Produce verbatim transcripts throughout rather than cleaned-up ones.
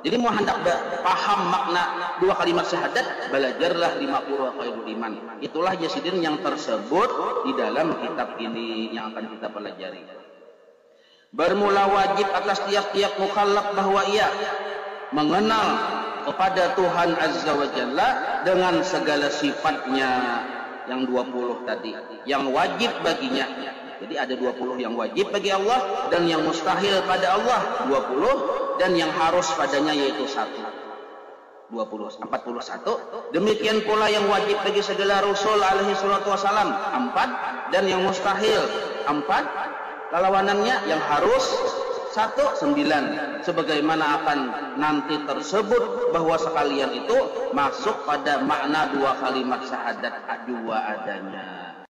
Jadi mau hendak paham makna dua kalimat syahadat, belajarlah lima puluh khairul iman. Itulah Yasidin yang tersebut di dalam kitab ini yang akan kita pelajari. Bermula wajib atas tiap-tiap mukallaf bahwa ia mengenal kepada Tuhan Azza wa Jalla dengan segala sifatnya yang dua puluh tadi, yang wajib baginya. Jadi ada dua puluh yang wajib bagi Allah dan yang mustahil pada Allah dua puluh, dan yang harus padanya yaitu satu. dua puluh, empat puluh satu. Demikian pula yang wajib bagi segala Rasul alaihi salatu wasalam empat, dan yang mustahil empat. Lawanannya yang harus satu, sembilan. Sebagaimana akan nanti tersebut bahwa sekalian itu masuk pada makna dua kalimat syahadat dua adanya.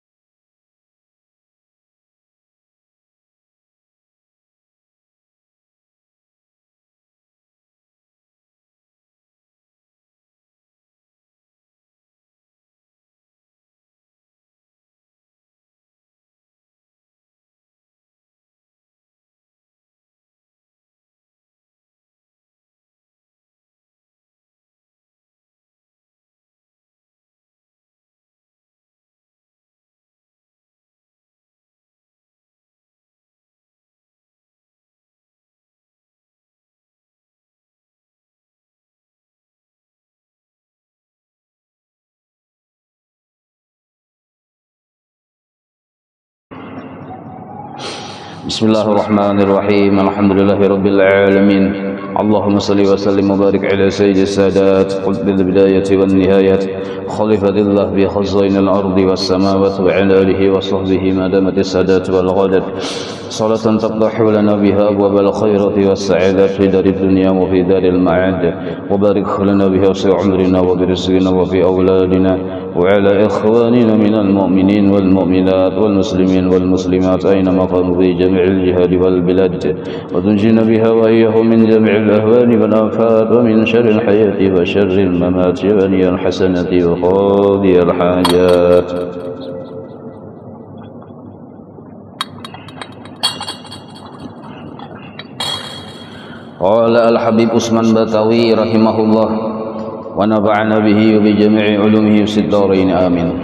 Bismillahirrahmanirrahim. Alhamdulillahirabbil alamin. Allahumma salli wa sallim wa barik ala sayyidis sadat qutbil bidayati wan nihayat khalifatillah bi khazainil ardi was samawati wa ala alihi wa sahbihi ma damatis sadat wal ghadat salatan taftahu lana biha abwabal khairati was sa'adat fi darid dunya wa fi daril ma'ad wa barik lana biha fi umrina wa bi rizqina wa fi awladina وعلى إخواننا من المؤمنين والمؤمنات والمسلمين والمسلمات أينما كانوا في جميع الجهاد والبلاد وتنجينا بها وإياهم من جميع الأهوال والآفات ومن شر الحياة وشر الممات وبني الحسنة وقاضي الحاجات. قال الحبيب عثمان بطاوي رحمه الله wa nafa'ana bihi wa bi jami'i ulumihi fid dharain amin.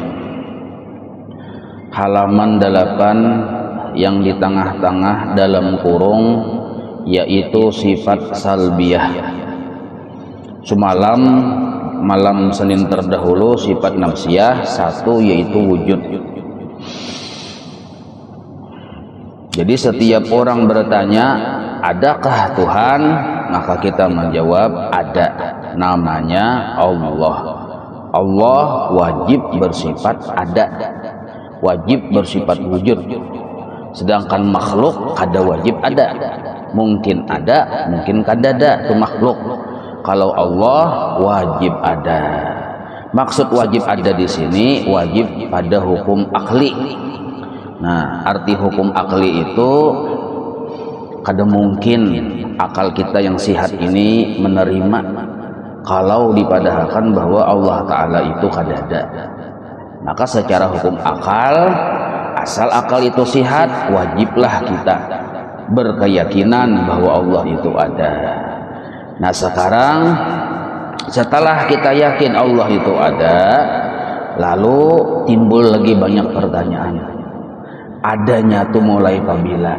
Halaman delapan yang di tengah-tengah dalam kurung yaitu sifat salbiyah. Semalam malam Senin terdahulu sifat nafsiyah satu yaitu wujud. Jadi setiap orang bertanya, adakah Tuhan? Maka kita menjawab ada, namanya Allah. Allah wajib bersifat ada, wajib bersifat wujud. Sedangkan makhluk kada wajib ada, mungkin ada, mungkin kada ada, itu makhluk. Kalau Allah wajib ada. Maksud wajib ada di sini wajib pada hukum akli. Nah, arti hukum akli itu kada mungkin akal kita yang sihat ini menerima kalau dipadahkan bahwa Allah Ta'ala itu kada ada. Maka secara hukum akal, asal akal itu sihat, wajiblah kita berkeyakinan bahwa Allah itu ada. Nah sekarang setelah kita yakin Allah itu ada, lalu timbul lagi banyak pertanyaan. Adanya tuh mulai apabila?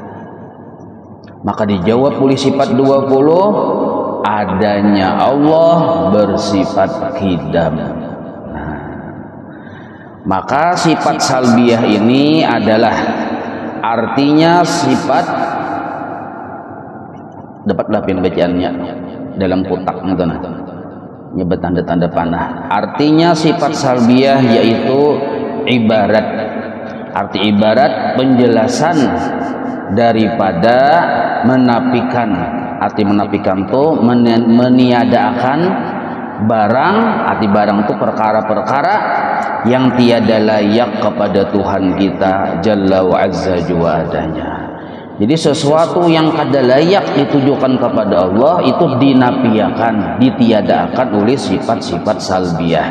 Maka dijawab oleh sifat dua puluh, adanya Allah bersifat qidam. Nah, maka sifat salbiyah ini adalah artinya sifat, dapat lapin bacaannya dalam kotak itu nah, nyebut tanda-tanda panah. Artinya sifat salbiyah yaitu ibarat. Arti ibarat penjelasan daripada menafikan. Arti menafikan itu meniadakan barang. Arti barang itu perkara-perkara yang tiada layak kepada Tuhan kita Jalla wa Azza jua adanya. Jadi sesuatu yang kada layak ditujukan kepada Allah itu dinafiakan, ditiadakan oleh sifat-sifat salbiyah.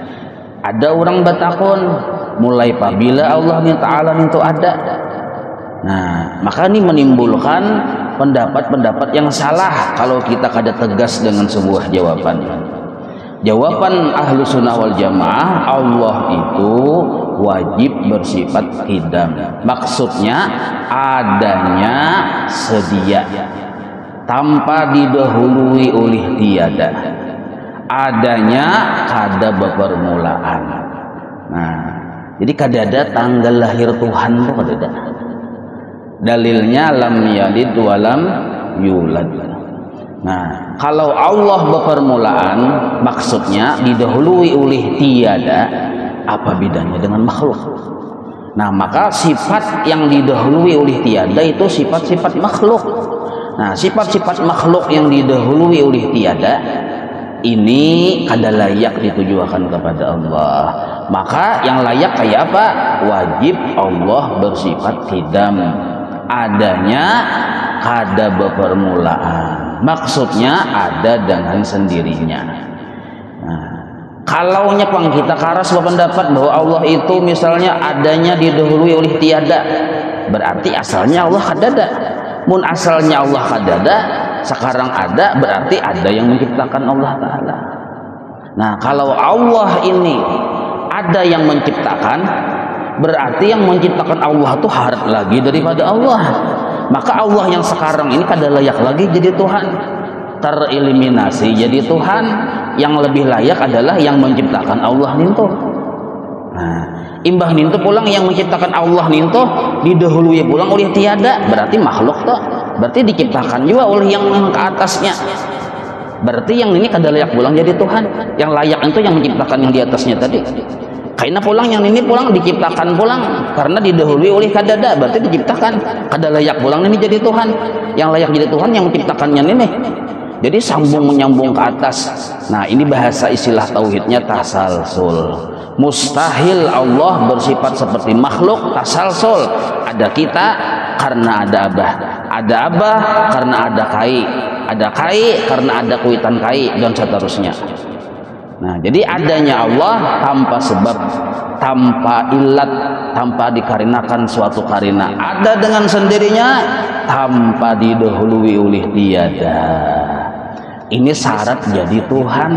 Ada orang bertakun, mulai apabila Allah Ta'ala itu ada? Nah, maka ini menimbulkan pendapat-pendapat yang salah kalau kita kada tegas dengan sebuah jawaban. Jawaban ahlu sunnah wal jamaah, Allah itu wajib bersifat qidam. Maksudnya adanya sedia, tanpa didahului oleh tiada, adanya kada bepermulaan. Nah, jadi kada ada tanggal lahir Tuhan tuh kada ada. Dalilnya lam yalid walam yulad. Nah, kalau Allah bepermulaan, maksudnya didahului oleh tiada, apa bedanya dengan makhluk? Nah, maka sifat yang didahului oleh tiada itu sifat-sifat makhluk. Nah, sifat-sifat makhluk yang didahului oleh tiada ini kada layak ditujukan kepada Allah. Maka yang layak kayak apa? Wajib Allah bersifat qidam, adanya kada bepermulaan. Maksudnya ada dengan sendirinya. Nah, kalau nyepang kita karas berpendapat bahwa Allah itu misalnya adanya didahului oleh tiada, berarti asalnya Allah kadada. Mun asalnya Allah kadada, sekarang ada, berarti ada yang menciptakan Allah Ta'ala. Nah, kalau Allah ini ada yang menciptakan, berarti yang menciptakan Allah itu harap lagi daripada Allah. Maka Allah yang sekarang ini kada layak lagi jadi Tuhan, tereliminasi jadi Tuhan. Yang lebih layak adalah yang menciptakan Allah ninto. Nah, imbah ninto pulang yang menciptakan Allah ninto didahului pulang oleh tiada, berarti makhluk toh, berarti diciptakan juga oleh yang ke atasnya. Berarti yang ini kada layak pulang jadi Tuhan. Yang layak itu yang menciptakan yang di atasnya tadi. Karena pulang yang ini pulang diciptakan pulang karena didahului oleh kadada, berarti diciptakan. Kada layak pulang ini jadi Tuhan. Yang layak jadi Tuhan yang menciptakannya ini. Jadi sambung menyambung ke atas. Nah, ini bahasa istilah tauhidnya tasalsul. Mustahil Allah bersifat seperti makhluk tasalsul. Ada kita karena ada abah, ada abah karena ada kai, ada kai karena ada kuitan kai, dan seterusnya. Nah, jadi adanya Allah tanpa sebab, tanpa ilat, tanpa dikarinakan suatu karina, ada dengan sendirinya tanpa didahului oleh tiada. Ini syarat jadi Tuhan,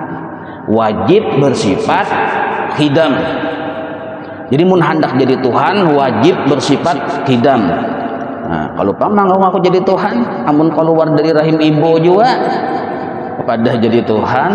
wajib bersifat qidam. Jadi mun hendak jadi Tuhan wajib bersifat qidam. Nah, kalau pamang aku jadi Tuhan, amun keluar dari rahim ibu juga pada jadi Tuhan.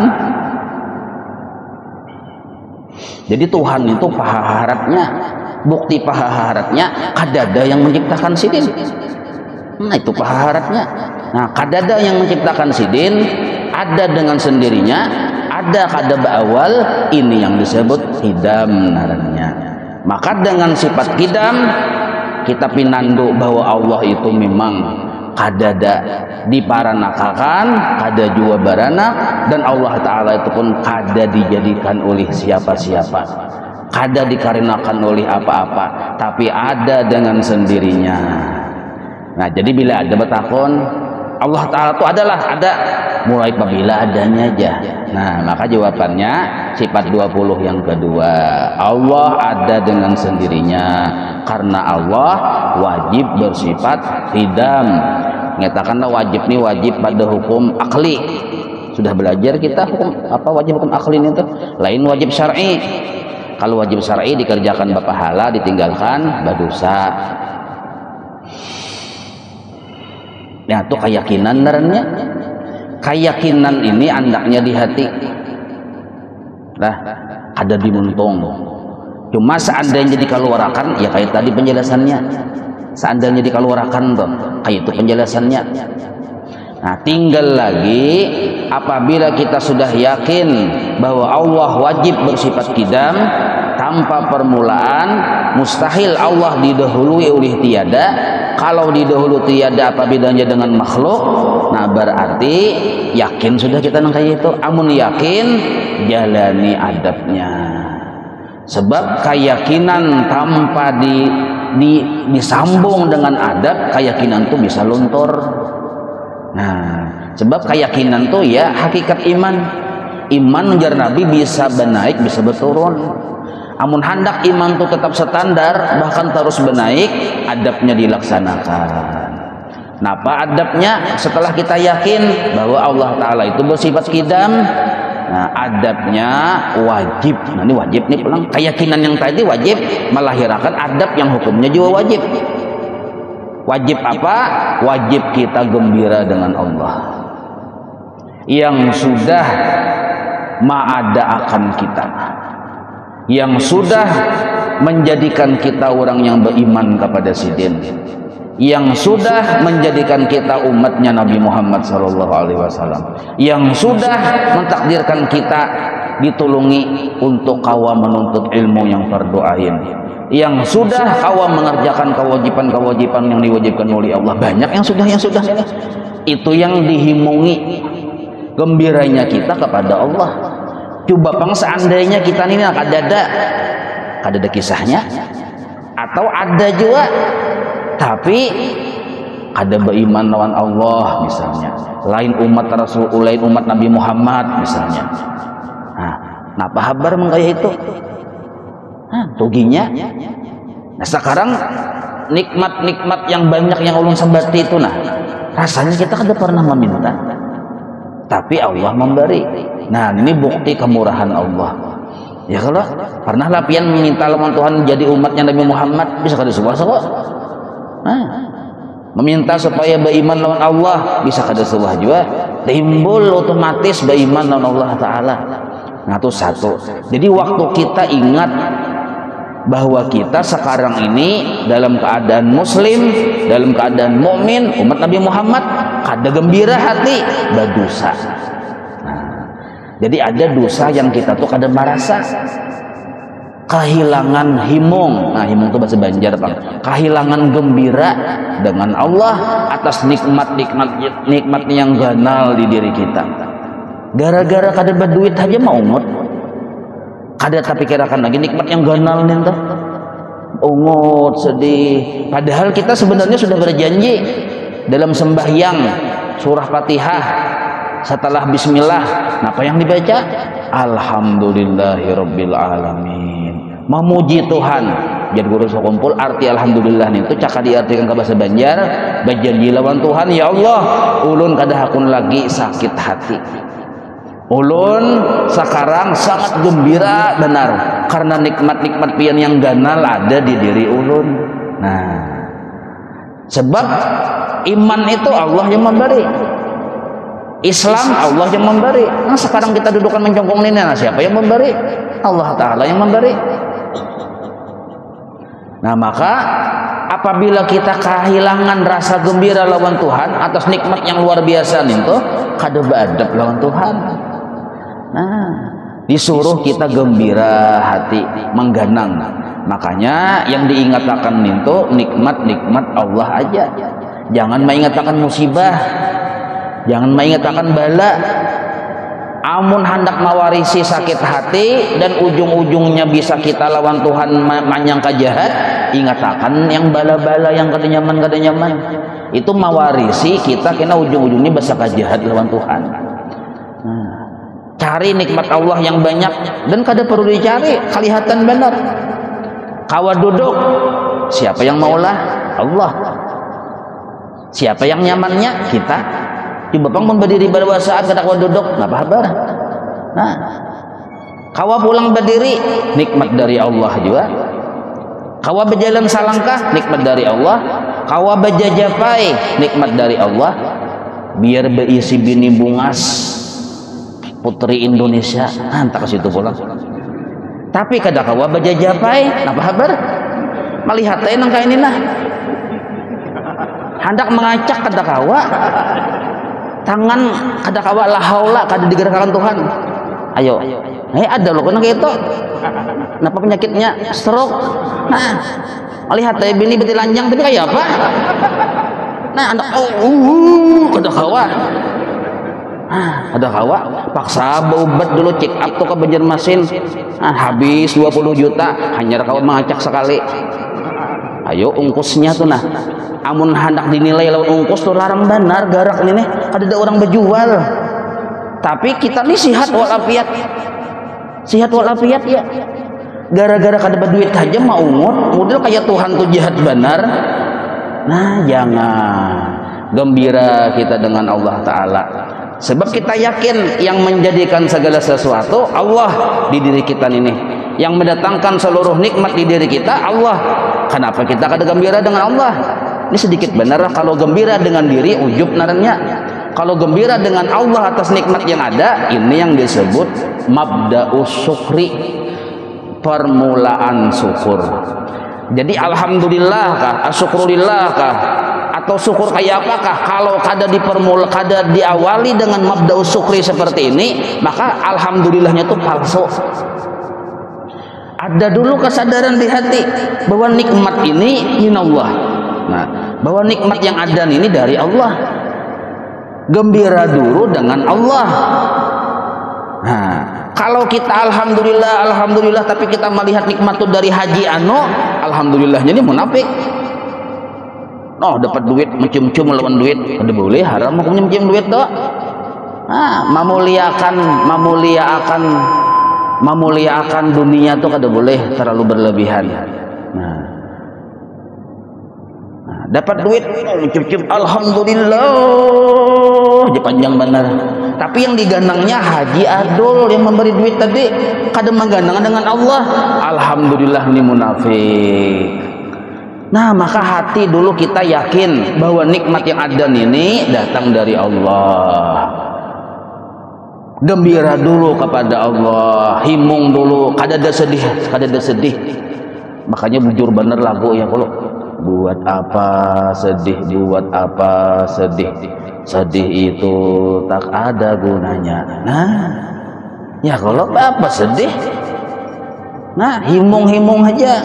Jadi Tuhan itu paha haratnya, bukti paha haratnya kadada yang menciptakan sidin. Nah, itu paha haratnya. Nah, kadada yang menciptakan sidin ada dengan sendirinya, ada kada awal, ini yang disebut qidam narannya. Maka dengan sifat qidam kita pinandu bahwa Allah itu memang kadada diparanakakan, kada jua baranak, dan Allah Ta'ala itu pun kada dijadikan oleh siapa-siapa, kada dikarinakan oleh apa-apa, tapi ada dengan sendirinya. Nah, jadi bila ada betakon Allah Ta'ala itu adalah ada, mulai apabila adanya aja. Nah, maka jawabannya sifat dua puluh yang kedua, Allah ada dengan sendirinya karena Allah wajib bersifat qidam. Mengatakanlah wajib ini wajib pada hukum akli. Sudah belajar kita hukum apa wajib hukum akli itu? Lain wajib syar'i. Kalau wajib syar'i dikerjakan berpahala, ditinggalkan berdosa. Ya, itu keyakinan narannya. Keyakinan ini andaknya di hati. Lah, ada di muntung. Cuma seandainya dikeluarkan, ya kayak tadi penjelasannya. Seandainya dikeluarkan tuh, kayak itu penjelasannya. Nah, tinggal lagi apabila kita sudah yakin bahwa Allah wajib bersifat qidam tanpa permulaan, mustahil Allah didahului oleh tiada. Kalau didahului tiada, apa bedanya dengan makhluk? Nah, berarti yakin sudah kita nang kayak itu. Amun yakin, jalani adabnya. Sebab keyakinan tanpa di, di disambung dengan adab, keyakinan itu bisa luntur. Nah, sebab keyakinan tuh ya hakikat iman. Iman menjar Nabi bisa benaik, bisa berturun. Amun hendak iman itu tetap standar, bahkan terus menaik, adabnya dilaksanakan. Napa adabnya? Setelah kita yakin bahwa Allah Ta'ala itu bersifat qidam, nah adabnya wajib. Nah ini wajib nih pulang. Keyakinan yang tadi wajib melahirkan adab yang hukumnya juga wajib. Wajib apa? Wajib kita gembira dengan Allah yang sudah ma'ada'akan kita, yang sudah menjadikan kita orang yang beriman kepada sidin, yang sudah menjadikan kita umatnya Nabi Muhammad Sallallahu Alaihi Wasallam, yang sudah mentakdirkan kita ditulungi untuk kawa menuntut ilmu yang fardu ain, yang sudah kawa mengerjakan kewajiban-kewajiban yang diwajibkan oleh Allah. Banyak yang sudah yang sudah itu yang dihimungi gembiranya kita kepada Allah. Coba pang seandainya kita ini ada ada ada kisahnya atau ada juga tapi ada beriman lawan Allah misalnya, lain umat Rasul, lain umat Nabi Muhammad misalnya. Nah, napa kabar menggaya itu? Nah, tuginya. Nah, sekarang nikmat-nikmat yang banyak yang ulun sembati itu, nah rasanya kita kada pernah meminta, tapi Allah memberi. Nah, ini bukti kemurahan Allah. Ya kalau pernah lapian meminta lawan Tuhan jadi umatnya Nabi Muhammad, bisa kada suwa-suwa. Nah, meminta supaya beriman lawan Allah bisa kada suwa juga, timbul otomatis beriman lawan Allah Ta'ala. Nah itu satu. Jadi waktu kita ingat bahwa kita sekarang ini dalam keadaan muslim, dalam keadaan mukmin, umat Nabi Muhammad, kada gembira hati, berdosa. Nah, jadi ada dosa yang kita tuh kada merasa, kehilangan himung. Nah himung itu bahasa Banjar Bang. Kehilangan gembira dengan Allah atas nikmat-nikmat nikmat yang ganal di diri kita. Gara-gara kada berduit aja mau ungut, kada tapi kirakan lagi nikmat yang ganal nih tuh, ungut sedih. Padahal kita sebenarnya sudah berjanji dalam sembahyang surah Fatihah setelah Bismillah, apa yang dibaca? Alhamdulillahirabbil alamin, memuji Tuhan. Jadi guru sekumpul arti alhamdulillah itu cakap diartikan ke bahasa Banjar, berjanji lawan Tuhan, ya Allah ulun kada hakun lagi sakit hati, ulun sekarang sangat gembira benar karena nikmat-nikmat pian yang ganal ada di diri ulun. Nah, sebab iman itu Allah yang memberi, Islam Allah yang memberi. Nah sekarang kita dudukkan mencongkong ini, nah siapa yang memberi? Allah Ta'ala yang memberi. Nah maka apabila kita kehilangan rasa gembira lawan Tuhan atas nikmat yang luar biasa itu, kada beadab lawan Tuhan. Nah, disuruh kita gembira hati, mengganang. Makanya yang diingatkan itu nikmat-nikmat Allah aja. Jangan mengingatkan musibah, jangan mengingatkan bala. Amun hendak mewarisi sakit hati dan ujung-ujungnya bisa kita lawan Tuhan manyangka jahat, ingatkan yang bala-bala yang kada nyaman kada nyaman. Itu mewarisi kita kena ujung-ujungnya bisa jahat lawan Tuhan. Nah, cari nikmat Allah yang banyak dan kada perlu dicari, kelihatan benar. Kawa duduk, siapa yang maulah? Allah. Siapa yang nyamannya? Kita. Coba bang berdiri pada saat kada kawa duduk, napa kabar? Nah, kawa pulang berdiri, nikmat dari Allah juga. Kawa berjalan salangkah, nikmat dari Allah. Kawa berjajapai, nikmat dari Allah. Biar berisi bini bungas putri Indonesia, hantar ke situ pulang. Tapi kada kawa berjajapai, napa kabar? Melihat nang kayak ini nah. Hendak mengacak kada kawa. Tangan kada kawa la haula kada digerakkan Tuhan. Ayo. Eh ada loh kena gitu. Kenapa penyakitnya stroke? Nah, melihat teh bini beti lanjang tapi kayak apa? Nah, anak uh kada kawa. Ah, ada kawa paksa berobat dulu check up tuh ke Banjarmasin. Ah, habis dua puluh juta hanya kawa mengacak sekali. Ayo ungkusnya tuh nah. Amun hendak dinilai lawan ungkus tuh larang benar garak ini nih ada orang berjual. Tapi kita nih sihat walafiat, sihat walafiat ya. gara-gara kada duit aja mau umut model kayak Tuhan tuh jahat benar. Nah jangan, gembira kita dengan Allah Ta'ala, sebab kita yakin yang menjadikan segala sesuatu Allah di diri kita ini, yang mendatangkan seluruh nikmat di diri kita Allah. Kenapa kita kada gembira dengan Allah? Ini sedikit benar kalau gembira dengan diri ujub narannya. Kalau gembira dengan Allah atas nikmat yang ada, ini yang disebut mabda'us syukri, permulaan syukur. Jadi alhamdulillah kah, asyukurillah kah, atau syukur kayak apakah? Kalau kada dipermula, kada diawali dengan mabda'us syukri seperti ini, maka alhamdulillahnya itu palsu. Ada dulu kesadaran di hati bahwa nikmat ini minallah. Nah, bahwa nikmat yang ada ini dari Allah. Gembira dulu dengan Allah. Nah, kalau kita alhamdulillah alhamdulillah tapi kita melihat nikmat itu dari haji anu, alhamdulillahnya ini munafik. Oh, dapat duit mencium-cium lawan duit, ada boleh haram hukumnya mencium duit doh. Nah, memuliakan memuliakan memuliakan dunia tuh kada boleh terlalu berlebihan. Nah, nah dapat duit mencium-cium alhamdulillah panjang benar, tapi yang digandangnya Haji Adul yang memberi duit tadi kada menggandang dengan Allah, alhamdulillah ini munafik. Nah maka hati dulu kita yakin bahwa nikmat yang ada ini datang dari Allah, gembira dulu kepada Allah, himung dulu, kada ada sedih, kada ada sedih. Makanya bujur bener lagu ya, kalau buat apa sedih, buat apa sedih, sedih itu tak ada gunanya. Nah ya kalau apa sedih, nah himung-himung aja.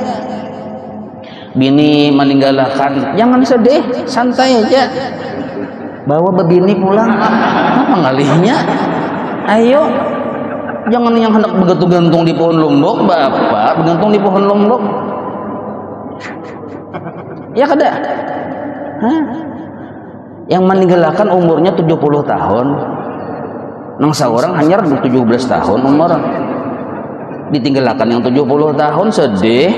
Bini meninggalkan, jangan sedih, santai aja, bawa bebini pulang. Nah, pengalihnya ayo, jangan yang hendak begantung di pohon lombok, bapak bergantung di pohon lombok ya kada. Hah? Yang meninggalkan umurnya tujuh puluh tahun, nang seorang hanya tujuh belas tahun umur, ditinggalkan yang tujuh puluh tahun, sedih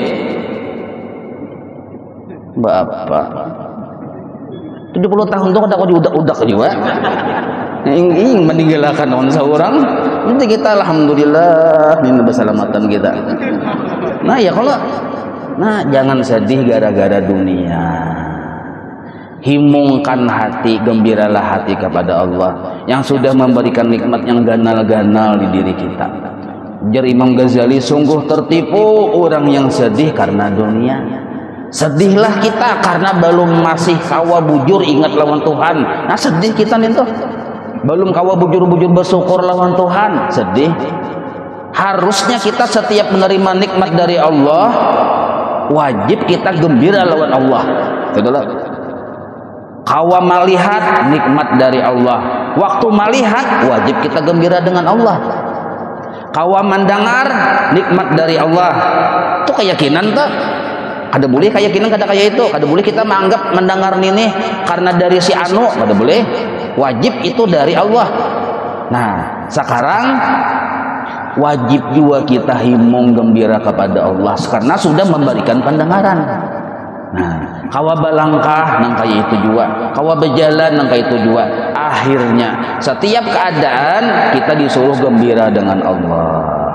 bapak. Tujuh puluh tahun tuh kada kau diudak-udak juga. Ingin meninggalkan orang seorang, nanti kita alhamdulillah ini keselamatan kita. Nah ya kalau, nah jangan sedih gara-gara dunia. Himungkan hati, gembiralah hati kepada Allah yang sudah memberikan nikmat yang ganal-ganal di diri kita. Jar Imam Ghazali, sungguh tertipu orang yang sedih karena dunia. Sedihlah kita karena belum masih kawa bujur ingat lawan Tuhan. Nah sedih kita nih tuh, belum kawa bujur-bujur bersyukur lawan Tuhan, sedih. Harusnya kita setiap menerima nikmat dari Allah, wajib kita gembira lawan Allah. Itulah kawa melihat nikmat dari Allah, waktu melihat wajib kita gembira dengan Allah. Kawa mendengar nikmat dari Allah, itu keyakinan tuh. Kada boleh keyakinan kada kayak itu, kada boleh kita menganggap mendengar ini karena dari si anu, kada boleh. Wajib itu dari Allah. Nah sekarang wajib juga kita himung gembira kepada Allah karena sudah memberikan pendengaran. Nah kawa balangkah nang kayak itu juga, kawa berjalan nang kayak itu juga. Akhirnya setiap keadaan kita disuruh gembira dengan Allah.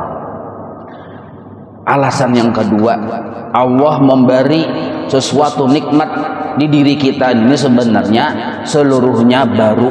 Alasan yang kedua, Allah memberi sesuatu nikmat di diri kita ini sebenarnya seluruhnya baru,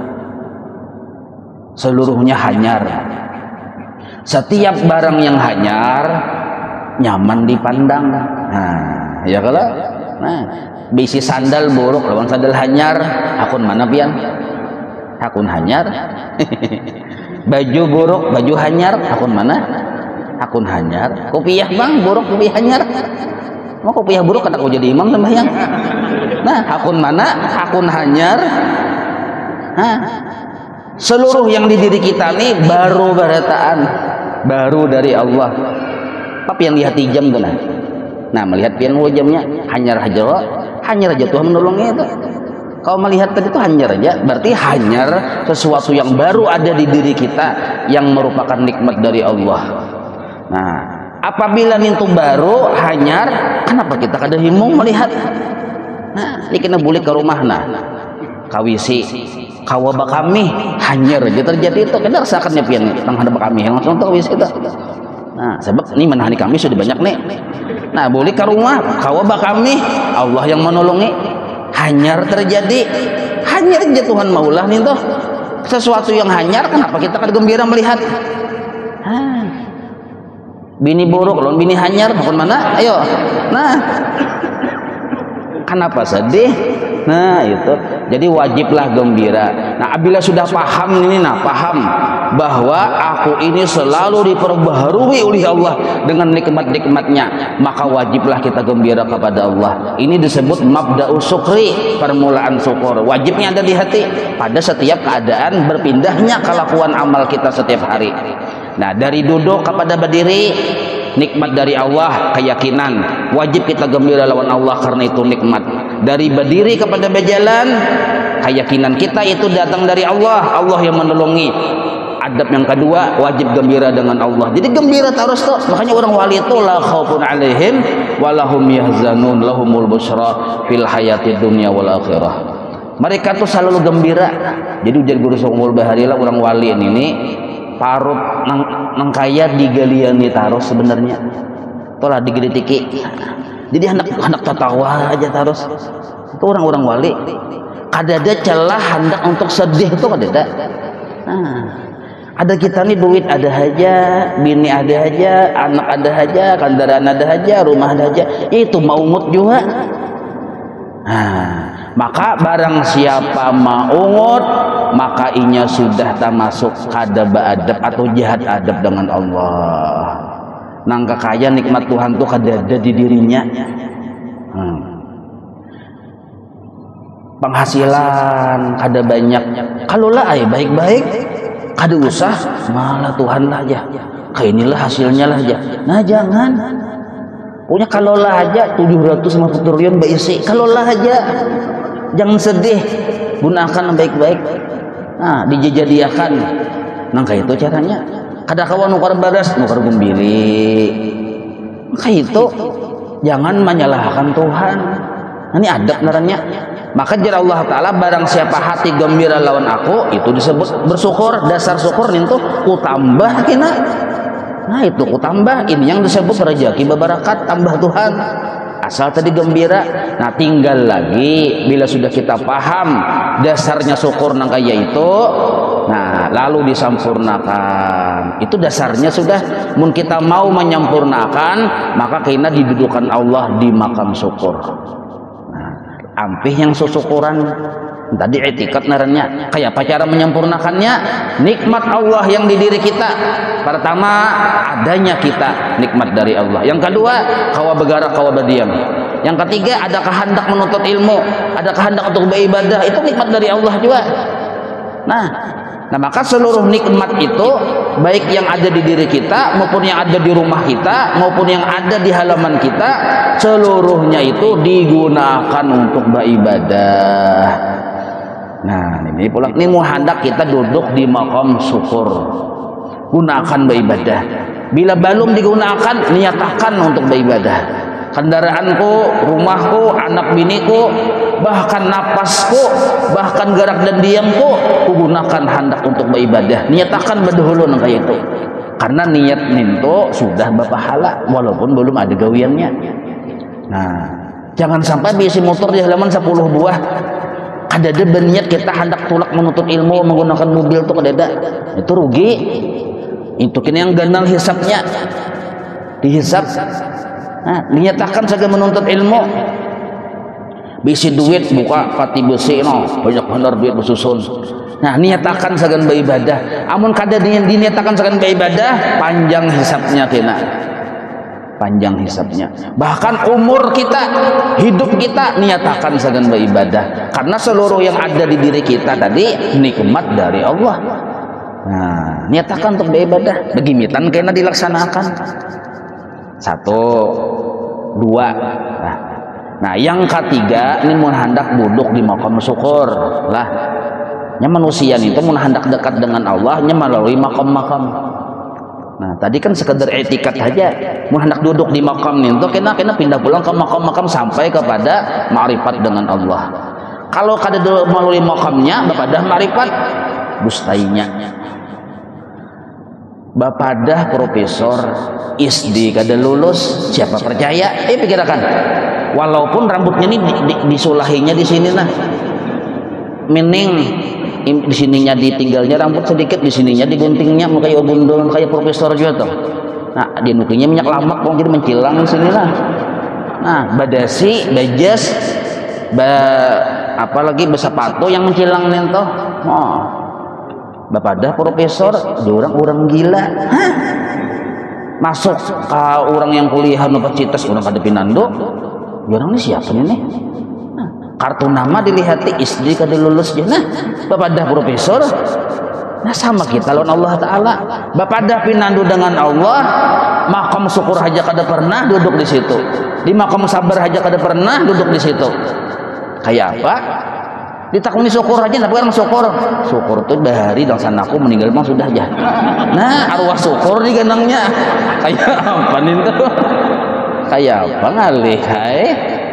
seluruhnya hanyar. Setiap barang yang hanyar nyaman dipandang. Nah ya kalau, nah bisi sandal buruk lawan sandal hanyar, akun mana pian? Akun hanyar. Baju buruk, baju hanyar, akun mana? Akun hanyar. Kopiah bang buruk, kopiah hanyar. Mau kopiah buruk kata kau jadi imam sembahyang. Nah akun mana? Akun hanyar. Nah, seluruh yang di diri kita nih baru berataan, baru dari Allah. Tapi yang lihat jam tuh nah. Nah melihat pian jamnya hanyar aja, hanyar aja Tuhan menolongnya itu. Kau melihat tadi itu hanyar aja, berarti hanyar sesuatu yang baru ada di diri kita yang merupakan nikmat dari Allah. Nah Apabila nintu baru hanyar, kenapa kita kada himung melihat? Nah, ini kena boleh ke rumah nah kawisi kawaba kami hanyar aja terjadi itu kena rasakan nyepian tentang hadap kami langsung tahu kawisi itu. Nah sebab ini menahani kami sudah banyak nih. Nah boleh ke rumah kawaba kami Allah yang menolongi hanyar terjadi hanyar aja Tuhan maulah nih tuh sesuatu yang hanyar kenapa kita kada gembira melihat? Ah. Bini buruk lawan bini hanyar bukan mana? Ayo. Nah kenapa sedih? Nah itu jadi wajiblah gembira. Nah apabila sudah paham ini nah paham bahwa aku ini selalu diperbaharui oleh Allah dengan nikmat-nikmatnya, maka wajiblah kita gembira kepada Allah. Ini disebut mabda'u syukri, permulaan syukur. Wajibnya ada di hati pada setiap keadaan berpindahnya kelakuan amal kita setiap hari. Nah dari duduk kepada berdiri nikmat dari Allah, keyakinan wajib kita gembira lawan Allah karena itu nikmat. Dari berdiri kepada berjalan keyakinan kita itu datang dari Allah, Allah yang menolongi. Adab yang kedua wajib gembira dengan Allah. Jadi gembira terus tuh. Makanya orang wali itu la khaufun alaihim walahum yahzanun lahumul busyra fil hayatid dunya wal akhirah. Mereka tuh selalu gembira. Jadi ujar guru Songul Bahari lah orang wali ini parut nang, nang kaya digaliani taruh sebenarnya tolah digelitiki jadi hendak hendak tertawa aja terus itu orang-orang wali kada ada celah hendak untuk sedih itu kada ada. Nah, ada kita nih duit ada aja, bini ada aja, anak ada aja, kendaraan ada aja, rumah ada aja, itu maumut juga. Nah, maka barang siapa maungut maka inya sudah termasuk kada beadab atau jahat adab dengan Allah. Nangka kaya nikmat Tuhan tuh kada ada di dirinya. Hmm. Penghasilan kada banyak. Kalau lah ay baik-baik, kada usah malah Tuhan lah aja. Kayak inilah hasilnya lah aja. Nah jangan. Punya kalau lah aja tujuh ratus lima puluh triliun baisi. Kalau lah aja. Jangan sedih. Gunakan baik-baik. Nah, dijadiakan. Nah, kayak itu caranya. Kada kawan nukar badas, nukar gembiri. Kayak itu jangan menyalahkan Tuhan. Nah, ini adab naranya. Maka jar Allah Ta'ala barang siapa hati gembira lawan aku, itu disebut bersyukur. Dasar syukur itu ku tambah kina. Nah, itu ku tambah. Ini yang disebut rezeki bebarakat tambah Tuhan. Asal tadi gembira. Nah tinggal lagi bila sudah kita paham dasarnya syukur nang kaya itu, nah lalu disampurnakan. Itu dasarnya sudah. Mun kita mau menyempurnakan maka kena didudukan Allah di makam syukur. Nah, ampih yang syukuran tadi etikat naranya kayak apa cara menyempurnakannya? Nikmat Allah yang di diri kita. Pertama adanya kita nikmat dari Allah. Yang kedua kawa begara kawa berdiam. Yang ketiga ada kehendak menuntut ilmu, ada kehendak untuk beribadah, itu nikmat dari Allah juga. Nah, nah maka seluruh nikmat itu baik yang ada di diri kita maupun yang ada di rumah kita maupun yang ada di halaman kita, seluruhnya itu digunakan untuk beribadah. Nah ini pula ini mau hendak kita duduk di makam syukur, gunakan beribadah. Bila belum digunakan niatakan untuk beribadah. Kendaraanku, rumahku, anak biniku, bahkan napasku, bahkan gerak dan diamku, ku gunakan hendak untuk beribadah. Niatakan berdahulu kayak itu. Karena niat ninto sudah berpahala walaupun belum ada gawiannya. Nah, jangan sampai bisi motor di halaman sepuluh buah. Ada ada berniat kita hendak tulak menuntut ilmu menggunakan mobil tuh kada ada. Itu rugi. Itu kini yang gandang hisapnya. Dihisap. Nah, dinyatakan saja menuntut ilmu. Bisi duit buka pati besi no, banyak benar duit bersusun. Nah, niatakan sagan beribadah. Amun kada dinyatakan sagan beribadah, panjang hisapnya kena. Panjang hisapnya. Bahkan umur kita, hidup kita niatakan sagan beribadah. Karena seluruh yang ada di diri kita tadi nikmat dari Allah. Nah, niatakan untuk beribadah. Begimitan kena dilaksanakan. Satu, dua. Nah, nah yang ketiga ini mun hendak duduk di makam syukur lah. Nya manusia itu mun hendak dekat dengan Allah nya melalui makam-makam. Nah, tadi kan sekedar etikat aja. Mun hendak duduk di makam nih, kena kena pindah pulang ke makam-makam sampai kepada ma'rifat dengan Allah. Kalau kada melalui makamnya, bapadah ma'rifat bustainya. Bapadah profesor I S D kada lulus, siapa percaya? Eh pikirkan. Walaupun rambutnya ini di, di, disulahinya di sini nah. Mening di sininya ditinggalnya rambut sedikit, di sininya diguntingnya kayak gundul kayak profesor juga tuh. Nah, di nukinya minyak lamak kok jadi mencilang sini lah. Nah, badasi, bajas, ba apalagi besepatu yang mencilang nih toh. Oh. Bapadah profesor, orang-orang gila. Hah? Masuk ke orang yang kuliah universitas orang kada pinando. Orang ini siapa nih? Kartu nama dilihat I S D kada lulus je. Nah, bapadah profesor. Nah, sama kita lawan Allah Ta'ala. Bapadah pinandu dengan Allah, makam syukur aja kada pernah duduk di situ. Di makam sabar aja kada pernah duduk di situ. Kayak apa? Ditakuni syukur aja, tapi orang syukur. Syukur tuh dari dan sanaku meninggal memang sudah aja. Nah, arwah syukur di gandangnya. Kayak apa nih tuh? Kayak apa ngalih? Hai.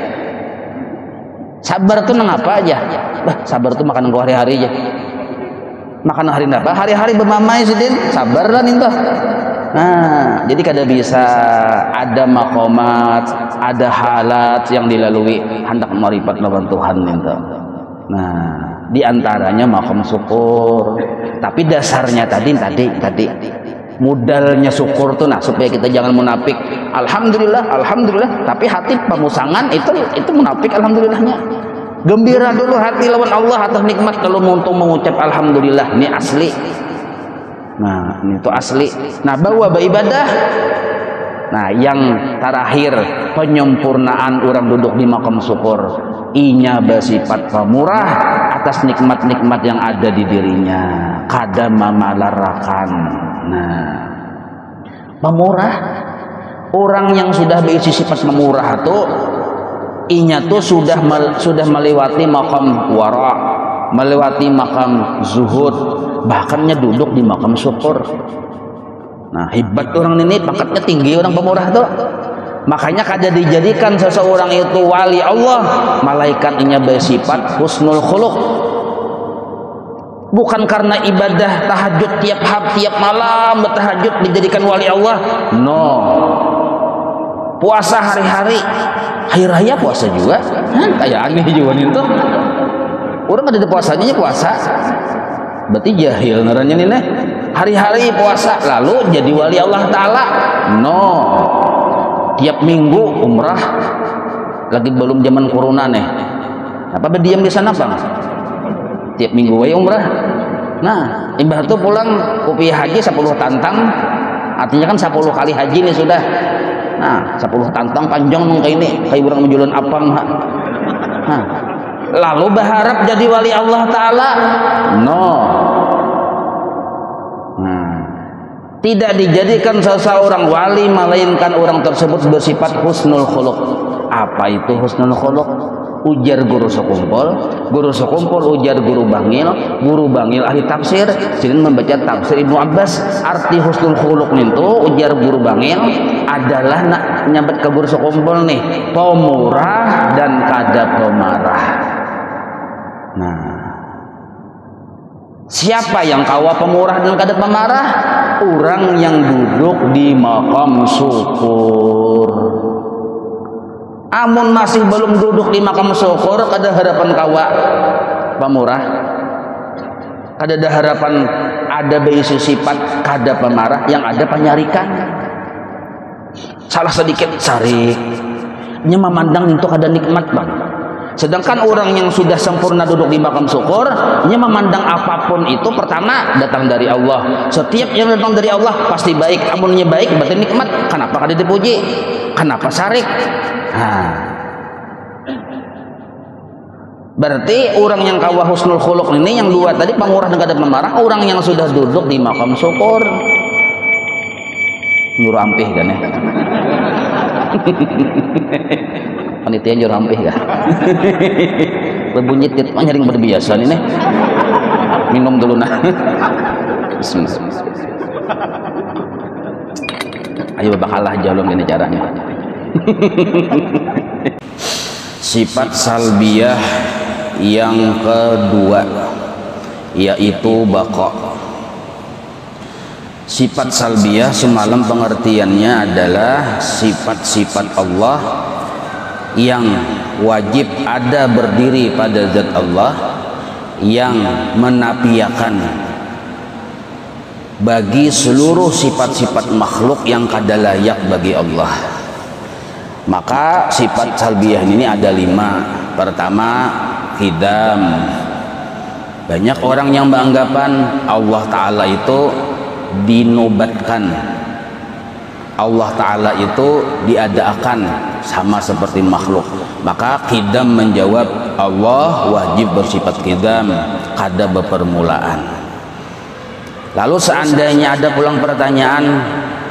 Sabar tuh nang apa aja? Bah, sabar tuh makanan gua hari-hari aja. Makan hari apa? Hari-hari bermamai sidin. Sabar lah nih tuh. Nah, jadi kada bisa ada makomat, ada halat yang dilalui hendak ma'rifat lawan Tuhan nih tuh. Nah, diantaranya makom syukur. Tapi dasarnya tadi tadi tadi modalnya syukur tuh, nah supaya kita jangan munafik. Alhamdulillah, alhamdulillah. Tapi hati pemusangan itu itu munafik alhamdulillahnya. Gembira dulu hati lawan Allah atas nikmat kalau untung mengucap alhamdulillah, ini asli. Nah, ini itu asli. Nah, bawa beribadah. Nah, yang terakhir penyempurnaan orang duduk di makam syukur. Inya bersifat pemurah atas nikmat-nikmat yang ada di dirinya, kada memalarakan. Nah, pemurah, orang yang sudah berisi sifat pemurah itu inya tuh sudah mel, sudah melewati makam wara, melewati makam zuhud, bahkannya duduk di makam syukur. Nah, hebat orang ini, pangkatnya tinggi orang pemurah tuh. Makanya kada dijadikan seseorang itu wali Allah, malaikat inya bersifat husnul khuluq. Bukan karena ibadah tahajud tiap hari tiap malam bertahajud dijadikan wali Allah. No. Puasa hari-hari, hari raya puasa juga. Hah, kayak aneh juga nih tuh. Orang ada puasanya puasa. Berarti jahil ngarannya nih nih. Hari-hari puasa lalu jadi wali Allah Ta'ala. No. Tiap minggu umrah, lagi belum zaman corona nih. Apa berdiam di sana bang? Tiap minggu wae umrah. Nah, imbah tuh pulang kopi haji sepuluh tantang, artinya kan sepuluh kali haji nih sudah. Nah, sepuluh tantang panjang nung kayak ini, kayak orang menjulan apang. Nah, lalu berharap jadi wali Allah Ta'ala? No. Tidak dijadikan seseorang wali melainkan orang tersebut bersifat husnul khuluq. Apa itu husnul khuluq? Ujar guru sekumpul, guru sekumpul ujar guru bangil, guru bangil ahli tafsir, sering membaca tafsir Ibnu Abbas. Arti husnul khuluq itu ujar guru bangil adalah nak nyambat ke guru sekumpul nih, pemurah dan kada pemarah. Nah, siapa yang kawa pemurah dan kada pemarah? Orang yang duduk di makam syukur. Amun masih belum duduk di makam syukur, kada harapan kawa pemurah, kada ada harapan ada berisi sifat kada pemarah, yang ada penyarikan. Salah sedikit sarik, nya memandang itu kada nikmat bang. Sedangkan orang yang sudah sempurna duduk di makam syukur, nya memandang apapun itu pertama datang dari Allah. Setiap yang datang dari Allah pasti baik. Amunnya baik berarti nikmat. Kenapa kada dipuji? Kenapa sarik? Nah, berarti orang yang kawa husnul khuluq ini yang dua tadi pemurah dan kada pemarah, orang yang sudah duduk di makam syukur. Nyuruh ampih kan ya? Panitia nyuruh ampih ya? Berbunyi tit mah nyaring berbiasa nih nih. Minum dulu nah. Bismillah. Ayo bakalah jalung ini caranya. Sifat salbiyah yang kedua yaitu baqa. Sifat salbiyah semalam pengertiannya adalah sifat-sifat Allah yang wajib ada berdiri pada zat Allah, yang menafikan bagi seluruh sifat-sifat makhluk yang kada layak bagi Allah. Maka sifat salbiyah ini ada lima. Pertama, qidam. Banyak orang yang beranggapan Allah Ta'ala itu dinobatkan, Allah Ta'ala itu diadakan sama seperti makhluk. Maka qidam menjawab Allah wajib bersifat qidam, kada berpermulaan. Lalu seandainya ada pulang pertanyaan,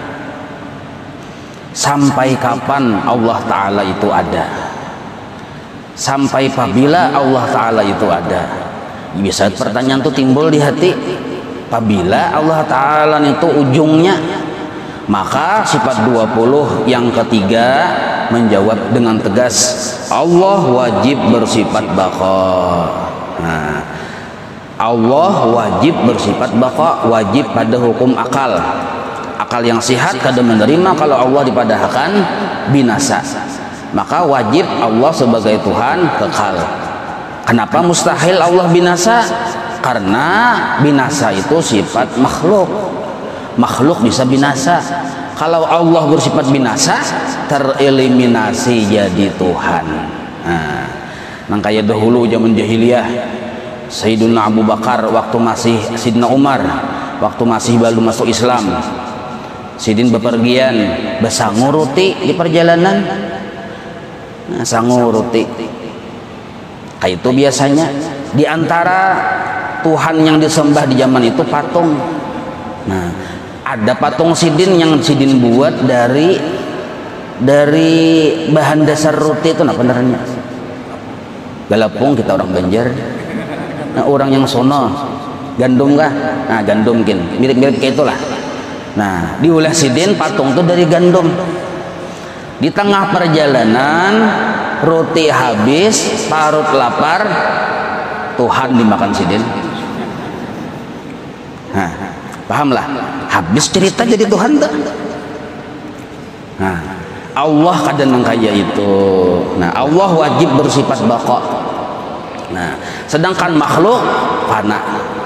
sampai kapan Allah Ta'ala itu ada? Sampai apabila Allah Ta'ala itu ada? Bisa pertanyaan itu timbul di hati. Apabila Allah Ta'ala itu ujungnya, maka sifat dua puluh yang ketiga menjawab dengan tegas Allah wajib bersifat baqa. Nah, Allah wajib bersifat baqa, wajib pada hukum akal. Akal yang sehat kada menerima kalau Allah dipadahkan binasa. Maka wajib Allah sebagai Tuhan kekal. Kenapa mustahil Allah binasa? Karena binasa itu sifat makhluk. Makhluk bisa binasa. Kalau Allah bersifat binasa, tereliminasi jadi Tuhan. Nah, makanya dahulu zaman jahiliyah, Sayyidina Abu Bakar waktu masih Sayyidina Umar waktu masih baru masuk Islam, Sidin bepergian besanguruti di perjalanan. Nah, sanguruti kayak itu biasanya di antara Tuhan yang disembah di zaman itu patung. Nah, ada patung Sidin yang Sidin buat dari dari bahan dasar roti itu, nah benerannya galapung, kita orang Banjar. Nah, orang yang sono gandum kah? Nah, gandum mungkin mirip-mirip kayak itulah. Nah, diulah Sidin patung itu dari gandum. Di tengah perjalanan roti habis, parut lapar, Tuhan dimakan Sidin. Nah, pahamlah, habis cerita jadi Tuhan tuh. Nah, Allah kadang kaya itu. Nah, Allah wajib bersifat baqa. Nah, sedangkan makhluk fana.